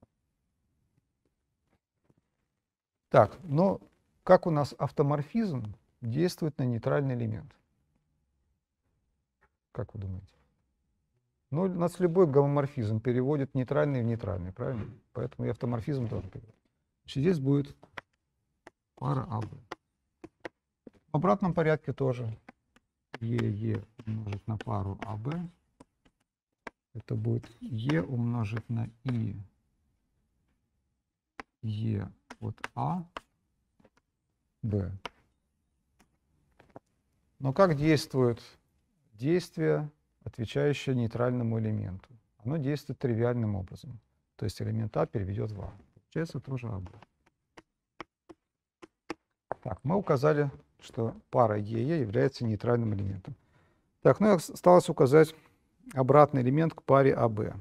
Так, но как у нас автоморфизм действует на нейтральный элемент? Как вы думаете? Ну, у нас любой гомоморфизм переводит нейтральный в нейтральный, правильно? Поэтому и автоморфизм тоже переводит. Значит, здесь будет пара АБ. В обратном порядке тоже ЕЕ умножить на пару АБ. Это будет Е умножить на И Е от А, Б. Но как действует действие, отвечающее нейтральному элементу? Оно действует тривиальным образом. То есть элемент А переведет в А. Получается тоже АБ. Так, мы указали, что пара ЕЕ является нейтральным элементом. Так, ну и осталось указать обратный элемент к паре АБ.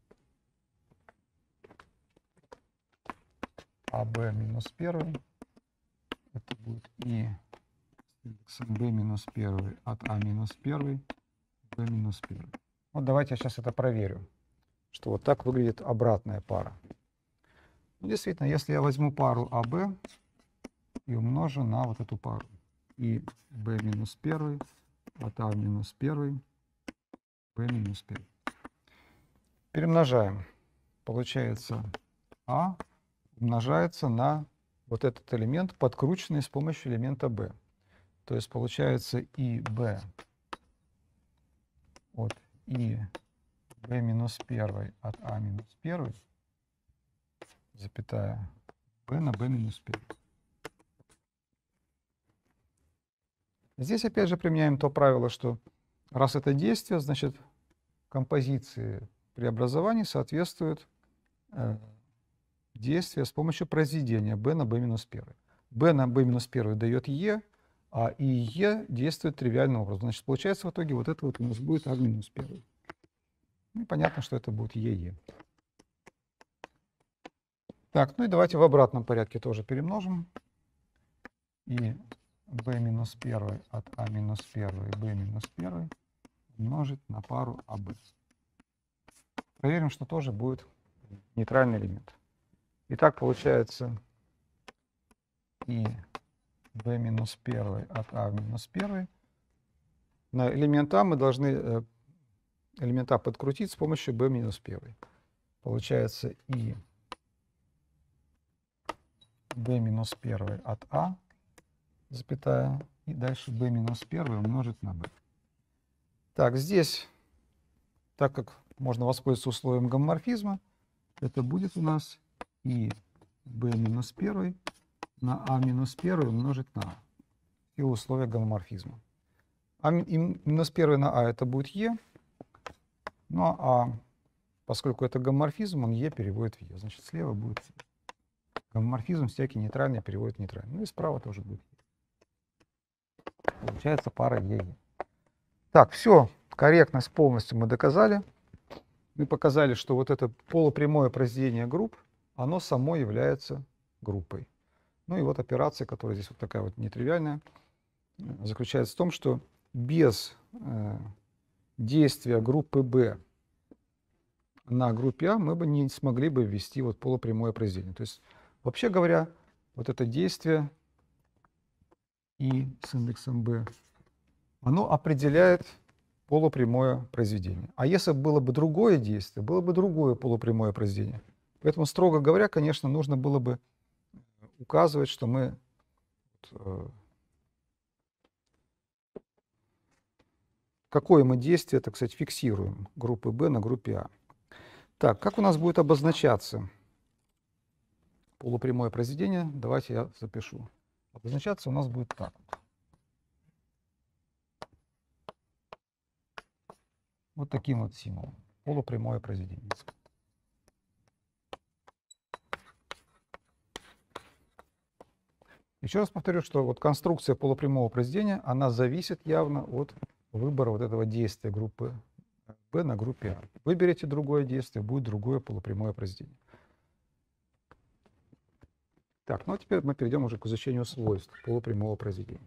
АБ минус первый. Это будет И с Б минус первый от А минус первый, Б минус первый. Вот давайте я сейчас это проверю, что вот так выглядит обратная пара. Ну, действительно, если я возьму пару АБ и умножу на вот эту пару. И Б минус первый от А минус первый, Б минус первый. Перемножаем. Получается А умножается на вот этот элемент, подкрученный с помощью элемента b. То есть получается и b от и b минус один от а минус один, запятая b на b минус один. Здесь опять же применяем то правило, что раз это действие, значит композиции преобразований соответствуют э, действие с помощью произведения b на b минус один. b на b минус один дает e, а и e действует тривиальным образом. Значит, получается в итоге вот это вот у нас будет а минус один. Ну, и понятно, что это будет ee. Так, ну и давайте в обратном порядке тоже перемножим. И b минус один от а минус один и b минус один умножить на пару АБ. Проверим, что тоже будет нейтральный элемент. Итак, получается и b минус один от а минус один. На элемент А мы должны элемент А подкрутить с помощью b минус один. Получается и b минус один от А, запятая, и дальше b минус один умножить на b. Так, здесь, так как можно воспользоваться условием гомоморфизма, это будет у нас и b минус один на а минус один умножить на а. И условия гомоморфизма. А минус один на а это будет e. Ну а поскольку это гомоморфизм, он e переводит в e. Значит, слева будет гомоморфизм всякий нейтральный переводит в нейтральный. Ну и справа тоже будет e. Получается пара e. Так, все, корректность полностью мы доказали. Мы показали, что вот это полупрямое произведение групп, оно само является группой. Ну и вот операция, которая здесь вот такая вот нетривиальная, заключается в том, что без э, действия группы B на группе А мы бы не смогли бы ввести вот полупрямое произведение. То есть, вообще говоря, вот это действие И с индексом B, оно определяет полупрямое произведение. А если было бы другое действие, было бы другое полупрямое произведение. Поэтому, строго говоря, конечно, нужно было бы указывать, что мы э, какое мы действие, так сказать, фиксируем группы B на группе А. Так, как у нас будет обозначаться полупрямое произведение? Давайте я запишу. Обозначаться у нас будет так. Вот таким вот символом. Полупрямое произведение. Еще раз повторю, что вот конструкция полупрямого произведения, она зависит явно от выбора вот этого действия группы B на группе А. Выберите другое действие, будет другое полупрямое произведение. Так, ну а теперь мы перейдем уже к изучению свойств полупрямого произведения.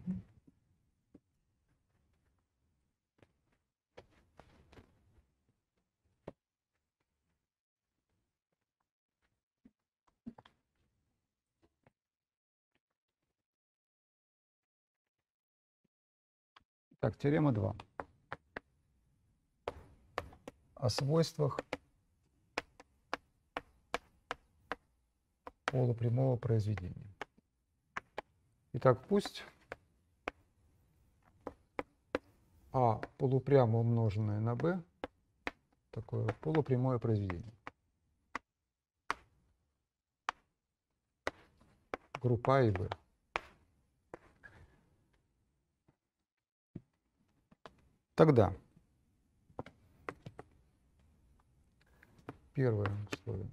Так, теорема два. О свойствах полупрямого произведения. Итак, пусть А полупрямо умноженное на b такое полупрямое произведение. Группа А и b. Тогда первое условие.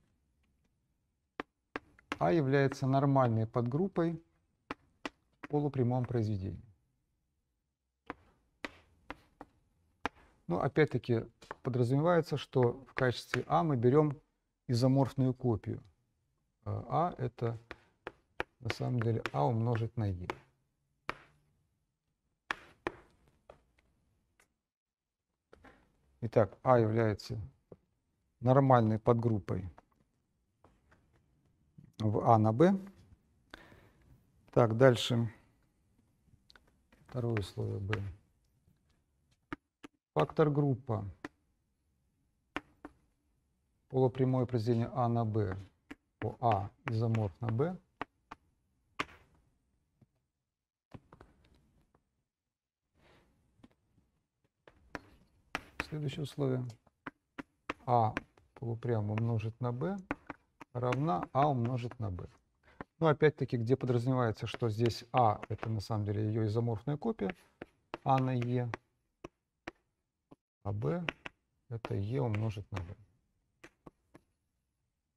А является нормальной подгруппой в полупрямом произведении. Но опять-таки подразумевается, что в качестве А мы берем изоморфную копию. А это на самом деле А умножить на Е. Итак, А является нормальной подгруппой в А на Б. Так, дальше второе условие Б. Фактор группа полупрямое произведение А на Б по А изоморф на Б. Следующее условие. А полупрямо умножить на b равна А умножить на b. Ну, опять-таки, где подразумевается, что здесь А это на самом деле ее изоморфная копия А на Е, а b это Е умножить на b.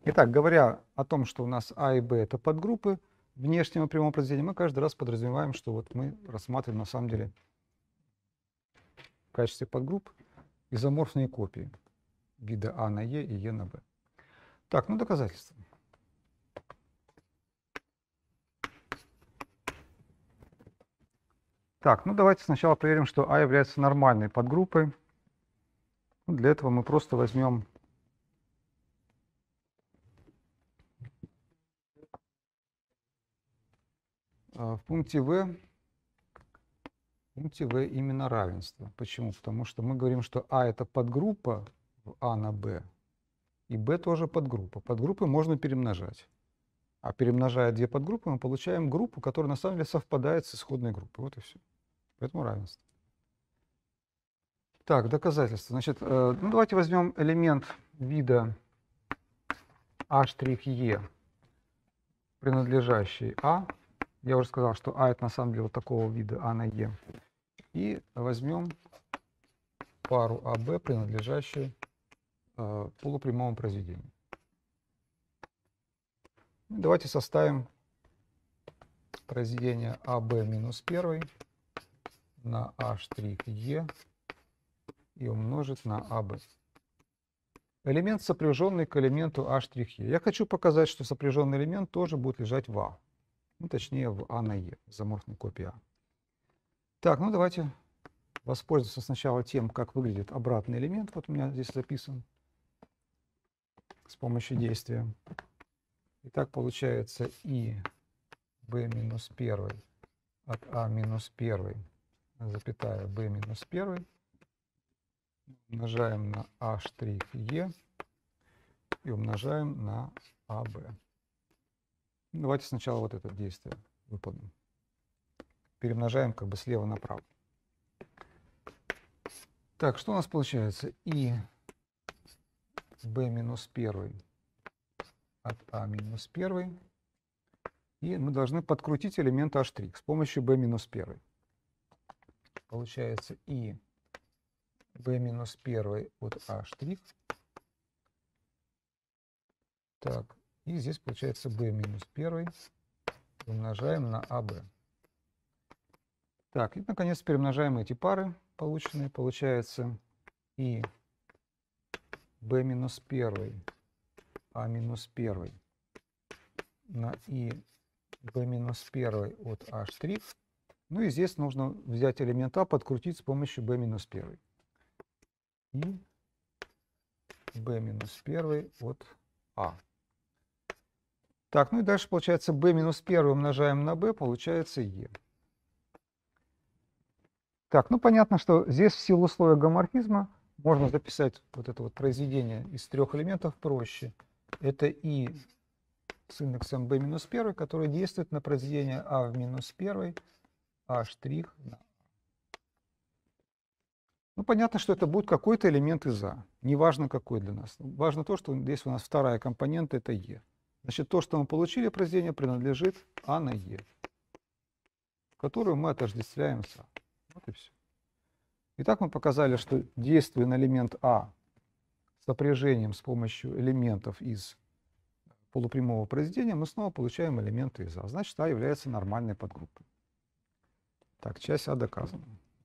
Итак, говоря о том, что у нас А и Б это подгруппы внешнего прямого произведения, мы каждый раз подразумеваем, что вот мы рассматриваем на самом деле в качестве подгрупп изоморфные копии вида А на Е и Е на Б. Так, ну доказательства. Так, ну давайте сначала проверим, что А является нормальной подгруппой. Для этого мы просто возьмем в пункте В, в пункте В именно равенство. Почему? Потому что мы говорим, что А это подгруппа в А на Б, и Б тоже подгруппа. Подгруппы можно перемножать. А перемножая две подгруппы, мы получаем группу, которая на самом деле совпадает с исходной группой. Вот и все. Поэтому равенство. Так, доказательство. Значит, э, ну давайте возьмем элемент вида A'E, принадлежащий А. Я уже сказал, что А это на самом деле вот такого вида А на Е. И возьмем пару АБ, принадлежащую э, полупрямому произведению. Давайте составим произведение АБ минус один на A'E и умножить на АБ. Элемент, сопряженный к элементу A'E. Я хочу показать, что сопряженный элемент тоже будет лежать в А. Ну, точнее, в А на Е, изоморфной копии А. Так, ну давайте воспользоваться сначала тем, как выглядит обратный элемент. Вот у меня здесь записан с помощью действия. Итак, получается и b минус один от А минус один, запятая b минус один, умножаем на A'E и умножаем на АБ. Давайте сначала вот это действие выполним. Перемножаем как бы слева направо. Так, что у нас получается? И b минус один от А минус один. И мы должны подкрутить элемент А' с помощью b минус один. Получается и b минус один от А'. Так, и здесь получается b минус один умножаем на АБ. Так, и наконец перемножаем эти пары полученные. Получается и b минус один А минус один на и b минус один от А'. Ну и здесь нужно взять элемент А, подкрутить с помощью b минус один. И b минус один от А. Так, ну и дальше получается b минус один умножаем на b, получается Е. Так, ну понятно, что здесь в силу условия гоморфизма можно записать вот это вот произведение из трех элементов проще. Это И с индексом b минус один, который действует на произведение А в минус один, А' на А. Ну, понятно, что это будет какой-то элемент из А. Неважно, какой для нас. Важно то, что здесь у нас вторая компонента — это Е. Значит, то, что мы получили произведение, принадлежит А на Е, которую мы отождествляем с А. Вот и все. Итак, мы показали, что действуя на элемент А сопряжением с помощью элементов из полупрямого произведения, мы снова получаем элементы из А. Значит, А является нормальной подгруппой. Так, часть А доказана.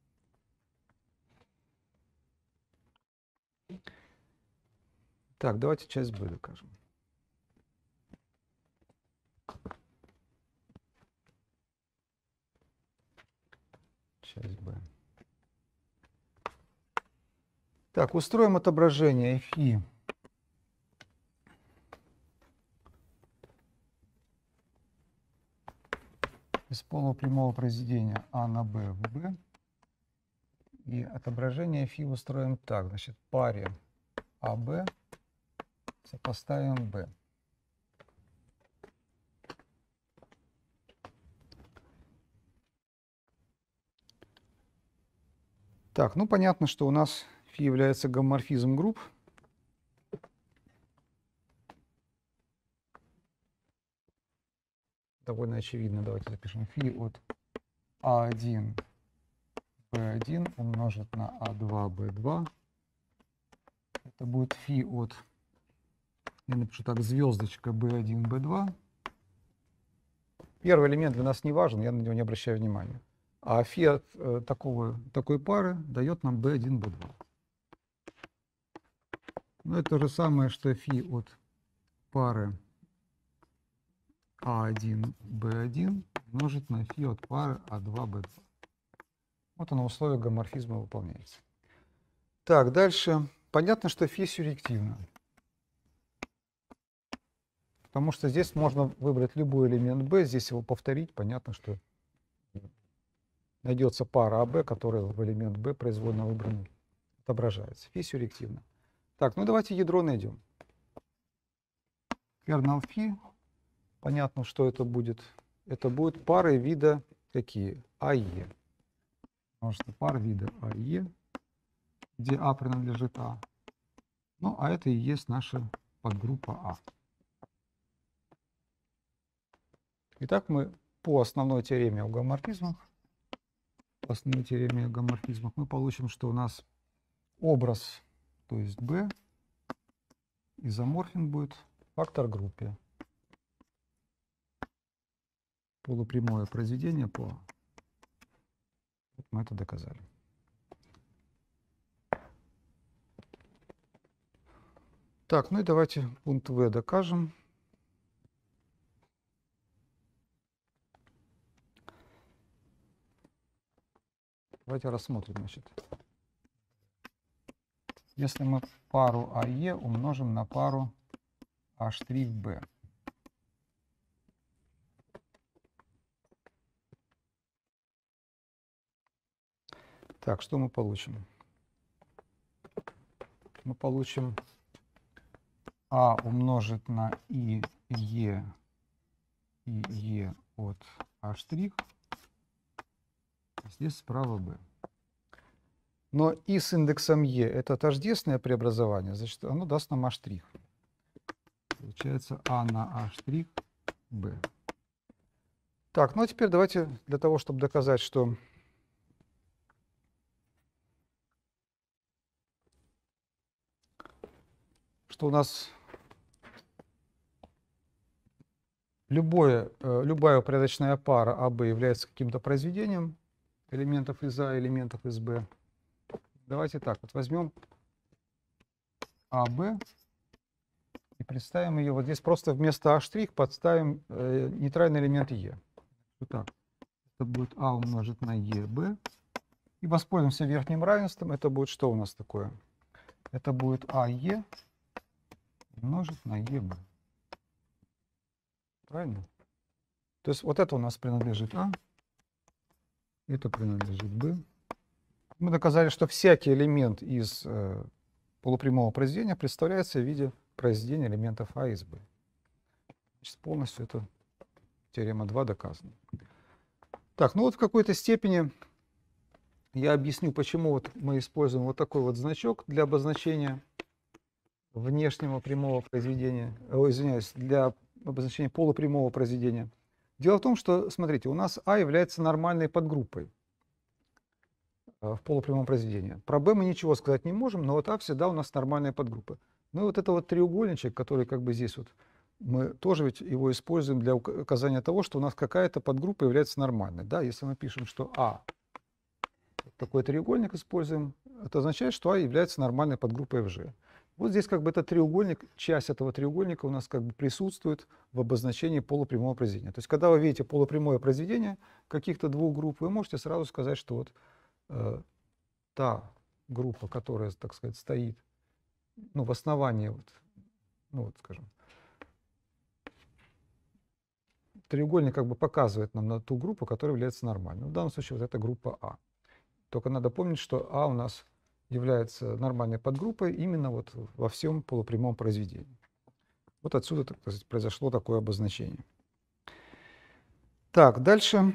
Так, давайте часть Б докажем. Часть Б. Так, устроим отображение ф и из полупрямого произведения А на Б в Б. И отображение ф устроим так. Значит, паре АБ сопоставим Б. Так, ну понятно, что у нас φ является гомоморфизм групп. Довольно очевидно. Давайте запишем φ от А1, Б1 умножить на А2, Б2. Это будет φ от Я напишу так, звездочка бэ один, бэ два. Первый элемент для нас не важен, я на него не обращаю внимания. А фи от э, такого, такой пары дает нам бэ один, бэ два. Ну, это то же самое, что фи от пары а один, бэ один умножить на фи от пары а два, бэ два. Вот оно, условие гомоморфизма выполняется. Так, дальше. Понятно, что фи сюрреактивно. Потому что здесь можно выбрать любой элемент b, здесь его повторить. Понятно, что найдется пара АБ, которая в элемент b произвольно выбранный отображается. Фи сюрреактивно. Так, ну давайте ядро найдем. Кернел фи. Понятно, что это будет. Это будет пары вида какие? АЕ. Потому что пара вида АЕ, где А принадлежит А. Ну, а это и есть наша подгруппа А. Итак, мы по основной теореме о гомоморфизмах, по основной теореме о гомоморфизмах мы получим, что у нас образ, то есть B, изоморфен будет фактор группе. Полупрямое произведение по А. Вот мы это доказали. Так, ну и давайте пункт В докажем. Давайте рассмотрим, значит. Если мы пару АЕ умножим на пару A'B. Так, что мы получим? Мы получим А умножить на и Е, и Е от А'. Здесь справа Б. Но и с индексом Е это тождественное преобразование, значит, оно даст нам А'. Получается А на А', Б. Так, ну а теперь давайте для того, чтобы доказать, что что у нас любое, любая упорядоченная пара АБ является каким-то произведением элементов из А, элементов из Б. Давайте так, вот возьмем АБ и представим ее. Вот здесь просто вместо А' подставим э, нейтральный элемент Е. Вот так. Это будет А умножить на ЕБ. И воспользуемся верхним равенством. Это будет что у нас такое? Это будет АЕ умножить на ЕБ. Правильно? То есть вот это у нас принадлежит А, это принадлежит Б. Мы доказали, что всякий элемент из э, полупрямого произведения представляется в виде произведения элементов А из Б. Значит, полностью это теорема два доказана. Так, ну вот в какой-то степени я объясню, почему вот мы используем вот такой вот значок для обозначения внешнего прямого произведения, о, извиняюсь, для обозначения полупрямого произведения. Дело в том, что, смотрите, у нас А является нормальной подгруппой в полупрямом произведении. Про Б мы ничего сказать не можем, но вот А всегда у нас нормальная подгруппа. Ну и вот это вот треугольничек, который как бы здесь вот, мы тоже ведь его используем для указания того, что у нас какая-то подгруппа является нормальной. Да, если мы пишем, что А, такой треугольник используем, это означает, что А является нормальной подгруппой в Ж. Вот здесь как бы этот треугольник, часть этого треугольника у нас как бы присутствует в обозначении полупрямого произведения. То есть, когда вы видите полупрямое произведение каких-то двух групп, вы можете сразу сказать, что вот э, та группа, которая, так сказать, стоит ну, в основании, вот, ну вот, скажем, треугольник как бы показывает нам на ту группу, которая является нормальной. В данном случае вот эта группа А. Только надо помнить, что А у нас является нормальной подгруппой именно вот во всем полупрямом произведении. Вот отсюда, так сказать, произошло такое обозначение. Так, дальше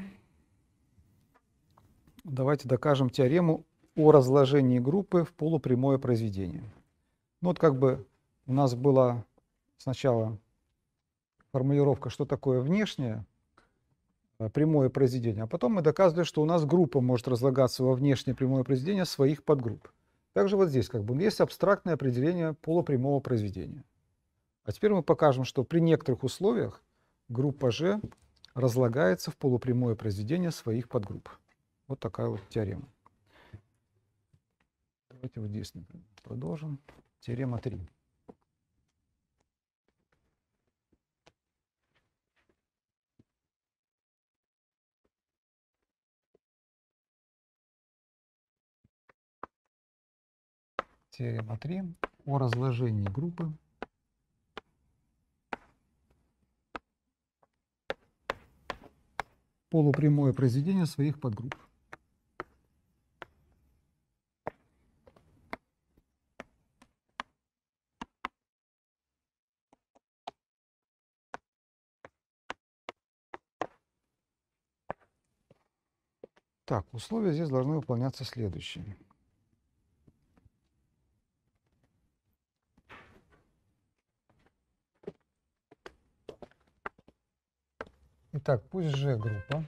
давайте докажем теорему о разложении группы в полупрямое произведение. Ну вот как бы у нас была сначала формулировка, что такое внешнее прямое произведение, а потом мы доказывали, что у нас группа может разлагаться во внешнее прямое произведение своих подгрупп. Также вот здесь как бы есть абстрактное определение полупрямого произведения. А теперь мы покажем, что при некоторых условиях группа G разлагается в полупрямое произведение своих подгрупп. Вот такая вот теорема. Давайте вот здесь, например, продолжим. Теорема три. Теорема три о разложении группы полупрямое произведение своих подгрупп. Так, условия здесь должны выполняться следующие. Итак, пусть G группа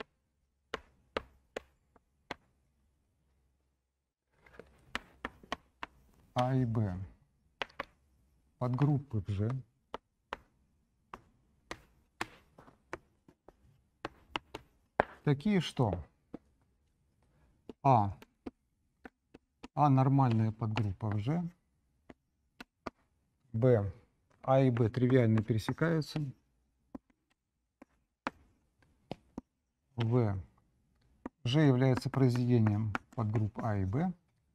А и Б подгруппы в G такие, что А, А нормальная подгруппа в G, Б, А и Б тривиально пересекаются, В, G является произведением подгрупп А и Б,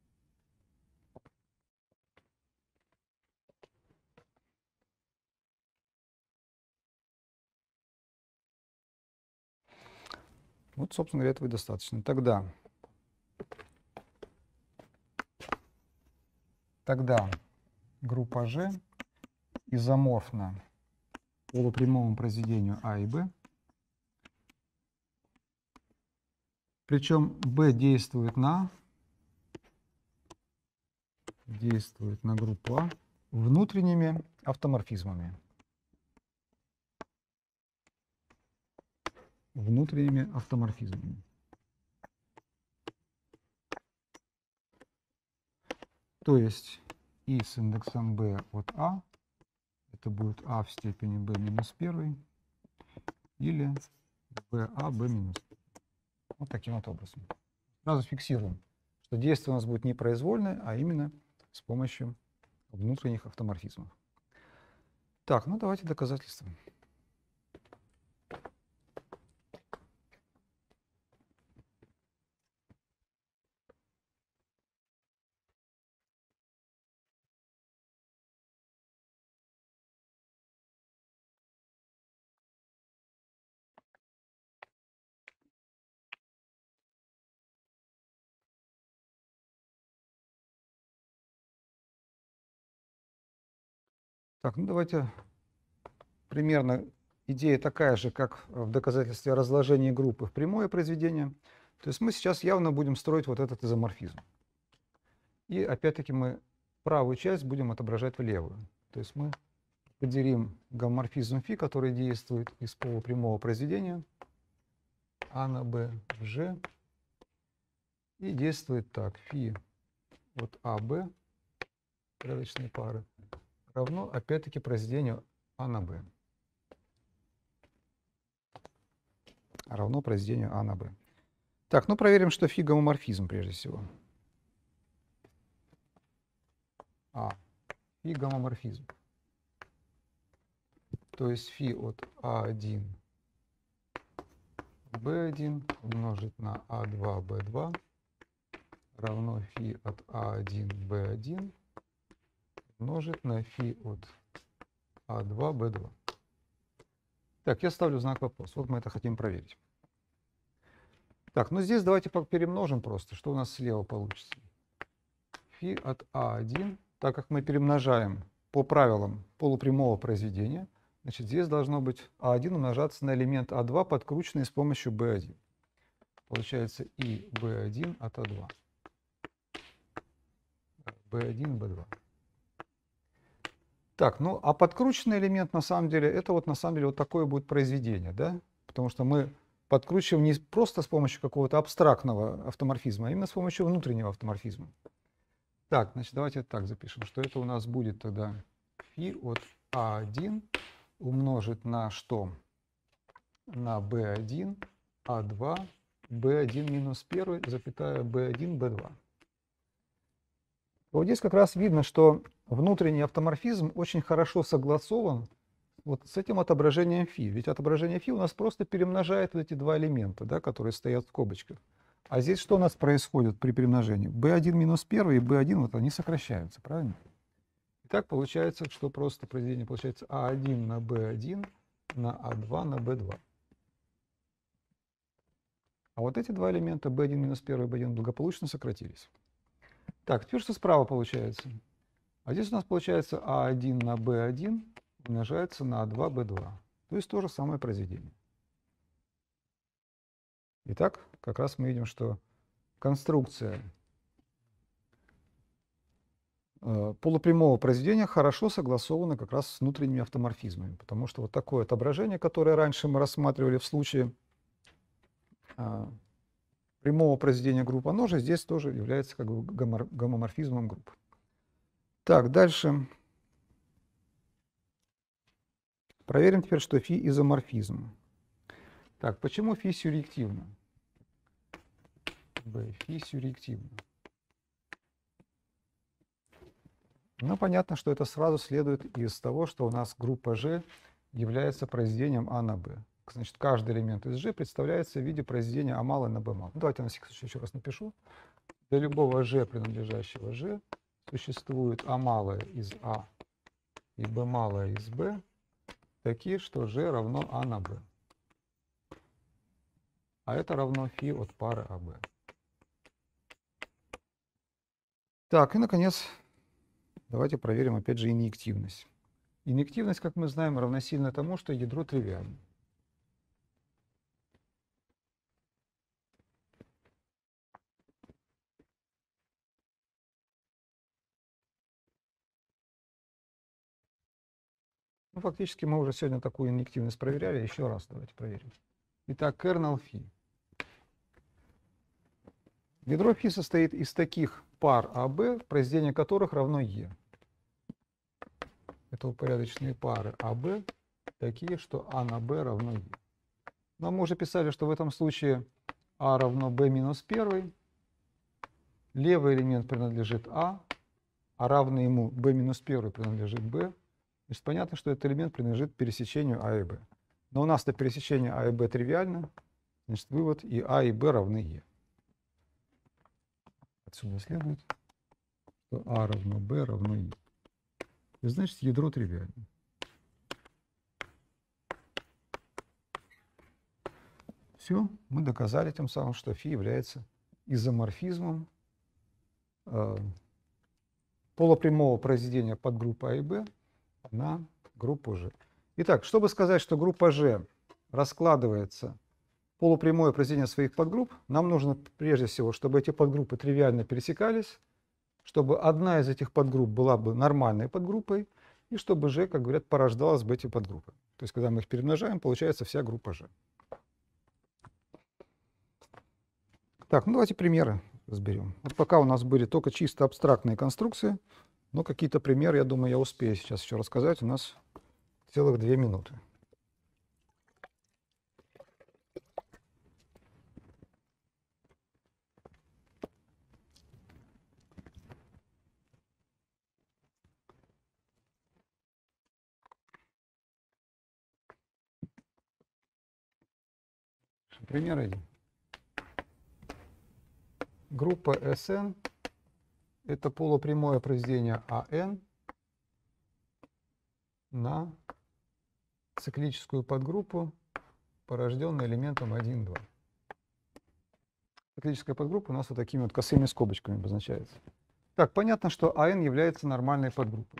вот, собственно говоря, этого и достаточно. Тогда, тогда группа G изоморфна полупрямому произведению А и Б, причем B действует на, действует на группу А внутренними автоморфизмами. Внутренними автоморфизмами. То есть И с индексом B от А, это будет А в степени B минус один, или BA B минус. Вот таким вот образом. Сразу фиксируем, что действие у нас будет не произвольное, а именно с помощью внутренних автоморфизмов. Так, ну давайте доказательства. Так, ну давайте примерно идея такая же, как в доказательстве разложения группы в прямое произведение. То есть мы сейчас явно будем строить вот этот изоморфизм. И опять-таки мы правую часть будем отображать в левую. То есть мы поделим гомоморфизм φ, который действует из полупрямого произведения А на Б в G. И действует так. φ от А Б, порядочные пары, равно опять-таки произведению А на Б. Равно произведению А на Б. Так, ну проверим, что φ гомоморфизм прежде всего. А. φ гомоморфизм. То есть φ от А один Б один умножить на А два Б два равно φ от А один Б один умножить на φ от А два Б два. Так, я ставлю знак вопроса. Вот мы это хотим проверить. Так, ну здесь давайте перемножим просто. Что у нас слева получится? φ от А один, так как мы перемножаем по правилам полупрямого произведения, значит, здесь должно быть А один умножаться на элемент А два, подкрученный с помощью Б один. Получается и Б один от А два. Б один, Б два. Так, ну а подкрученный элемент на самом деле, это вот на самом деле вот такое будет произведение, да? Потому что мы подкручиваем не просто с помощью какого-то абстрактного автоморфизма, а именно с помощью внутреннего автоморфизма. Так, значит, давайте так запишем, что это у нас будет тогда φ от а один умножить на что? На бэ один, а два, бэ один минус один, запятая бэ один, бэ два. Вот здесь как раз видно, что внутренний автоморфизм очень хорошо согласован вот с этим отображением φ. Ведь отображение φ у нас просто перемножает вот эти два элемента, да, которые стоят в скобочках. А здесь что у нас происходит при перемножении? бэ один минус один и бэ один, вот они сокращаются, правильно? И так получается, что просто произведение получается а один на бэ один на а два на бэ два. А вот эти два элемента бэ один минус один и бэ один благополучно сократились. Так, теперь что справа получается? А здесь у нас получается а один на бэ один умножается на а два бэ два. То есть то же самое произведение. Итак, как раз мы видим, что конструкция э, полупрямого произведения хорошо согласована как раз с внутренними автоморфизмами. Потому что вот такое отображение, которое раньше мы рассматривали в случае э, прямого произведения группы, оно же здесь тоже является как бы гомоморфизмом групп. Так, дальше. Проверим теперь, что φ изоморфизм. Так, почему φ сюрреактивно? Б, φ сюрреактивно. Ну, понятно, что это сразу следует из того, что у нас группа G является произведением А на Б. Значит, каждый элемент из G представляется в виде произведения А малое на Б малое. Давайте на всякий случай еще раз напишу. Для любого G, принадлежащего G, существует А малое из А и Б малое из Б, такие, что G равно А на Б. А это равно φ от пары АБ. Так, и, наконец, давайте проверим, опять же, инъективность. Инъективность, как мы знаем, равносильна тому, что ядро тривиально. Ну, фактически мы уже сегодня такую инъективность проверяли. Еще раз давайте проверим. Итак, кернел φ. Ядро φ состоит из таких пар АБ, произведение которых равно Е. Это упорядоченные пары АБ, такие, что А на Б равно Е. Но мы уже писали, что в этом случае А равно Б минус один. Левый элемент принадлежит А, а равный ему Б минус один принадлежит Б. Значит, понятно, что этот элемент принадлежит пересечению А и Б. Но у нас-то пересечение А и Б тривиально. Значит, вывод и А и Б равны Е. Отсюда следует, что А равно Б равно Е. И значит, ядро тривиально. Все, мы доказали тем самым, что φ является изоморфизмом э, полупрямого произведения подгруппы А и Б на группу G. Итак, чтобы сказать, что группа G раскладывается полупрямое произведение своих подгрупп, нам нужно прежде всего, чтобы эти подгруппы тривиально пересекались, чтобы одна из этих подгрупп была бы нормальной подгруппой, и чтобы G, как говорят, порождалась бы эти подгруппы. То есть, когда мы их перемножаем, получается вся группа G. Так, ну давайте примеры разберем. Вот пока у нас были только чисто абстрактные конструкции, но какие-то примеры, я думаю, я успею сейчас еще рассказать. У нас целых две минуты. Пример один. Группа эс эн – это полупрямое произведение а эн на циклическую подгруппу, порожденную элементом один, два. Циклическая подгруппа у нас вот такими вот косыми скобочками обозначается. Так, понятно, что а эн является нормальной подгруппой.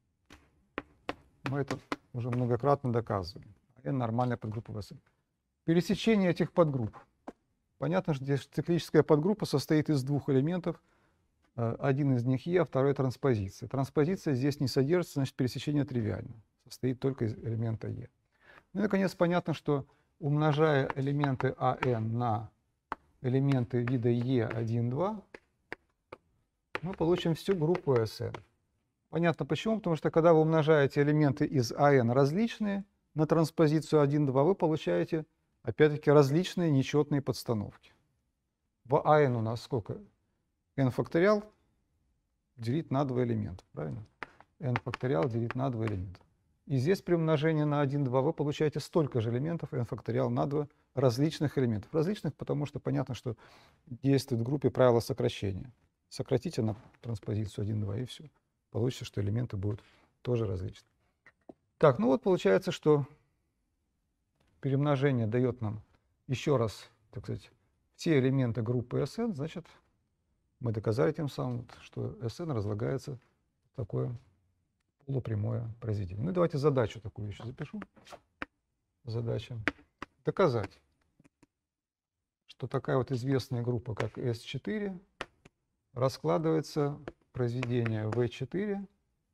Мы это уже многократно доказывали. а эн нормальная подгруппа в эс эн. Пересечение этих подгрупп. Понятно, что здесь циклическая подгруппа состоит из двух элементов. Один из них Е, а второй транспозиция. Транспозиция здесь не содержится, значит, пересечение тривиально. Состоит только из элемента Е. Ну и, наконец, понятно, что умножая элементы а эн на элементы вида Е один, два, мы получим всю группу эс эн. Понятно почему, потому что когда вы умножаете элементы из АН различные на транспозицию один, два, вы получаете опять-таки различные нечетные подстановки. В АН у нас сколько? n факториал делить на два элемента, правильно? n факториал делить на два элемента. И здесь при умножении на один, два вы получаете столько же элементов n факториал на два различных элементов. Различных, потому что понятно, что действует в группе правило сокращения. Сократите на транспозицию один, два и все. Получится, что элементы будут тоже различны. Так, ну вот получается, что перемножение дает нам еще раз, так сказать, все элементы группы Sn, значит, мы доказали тем самым, что Sn разлагается в такое полупрямое произведение. Ну и давайте задачу такую еще запишу. Задача доказать, что такая вот известная группа, как эс четыре, раскладывается произведение вэ четыре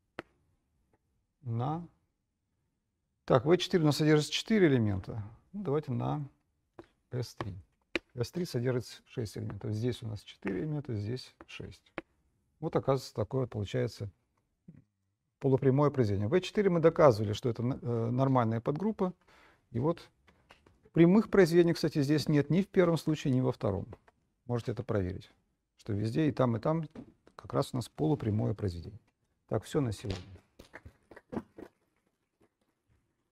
на... Так, вэ четыре у нас содержит четыре элемента. Ну, давайте на эс три. эс три содержит шесть элементов. Здесь у нас четыре элемента, здесь шесть. Вот, оказывается, такое получается полупрямое произведение. вэ четыре мы доказывали, что это нормальная подгруппа. И вот прямых произведений, кстати, здесь нет ни в первом случае, ни во втором. Можете это проверить, что везде и там, и там как раз у нас полупрямое произведение. Так, все на сегодня.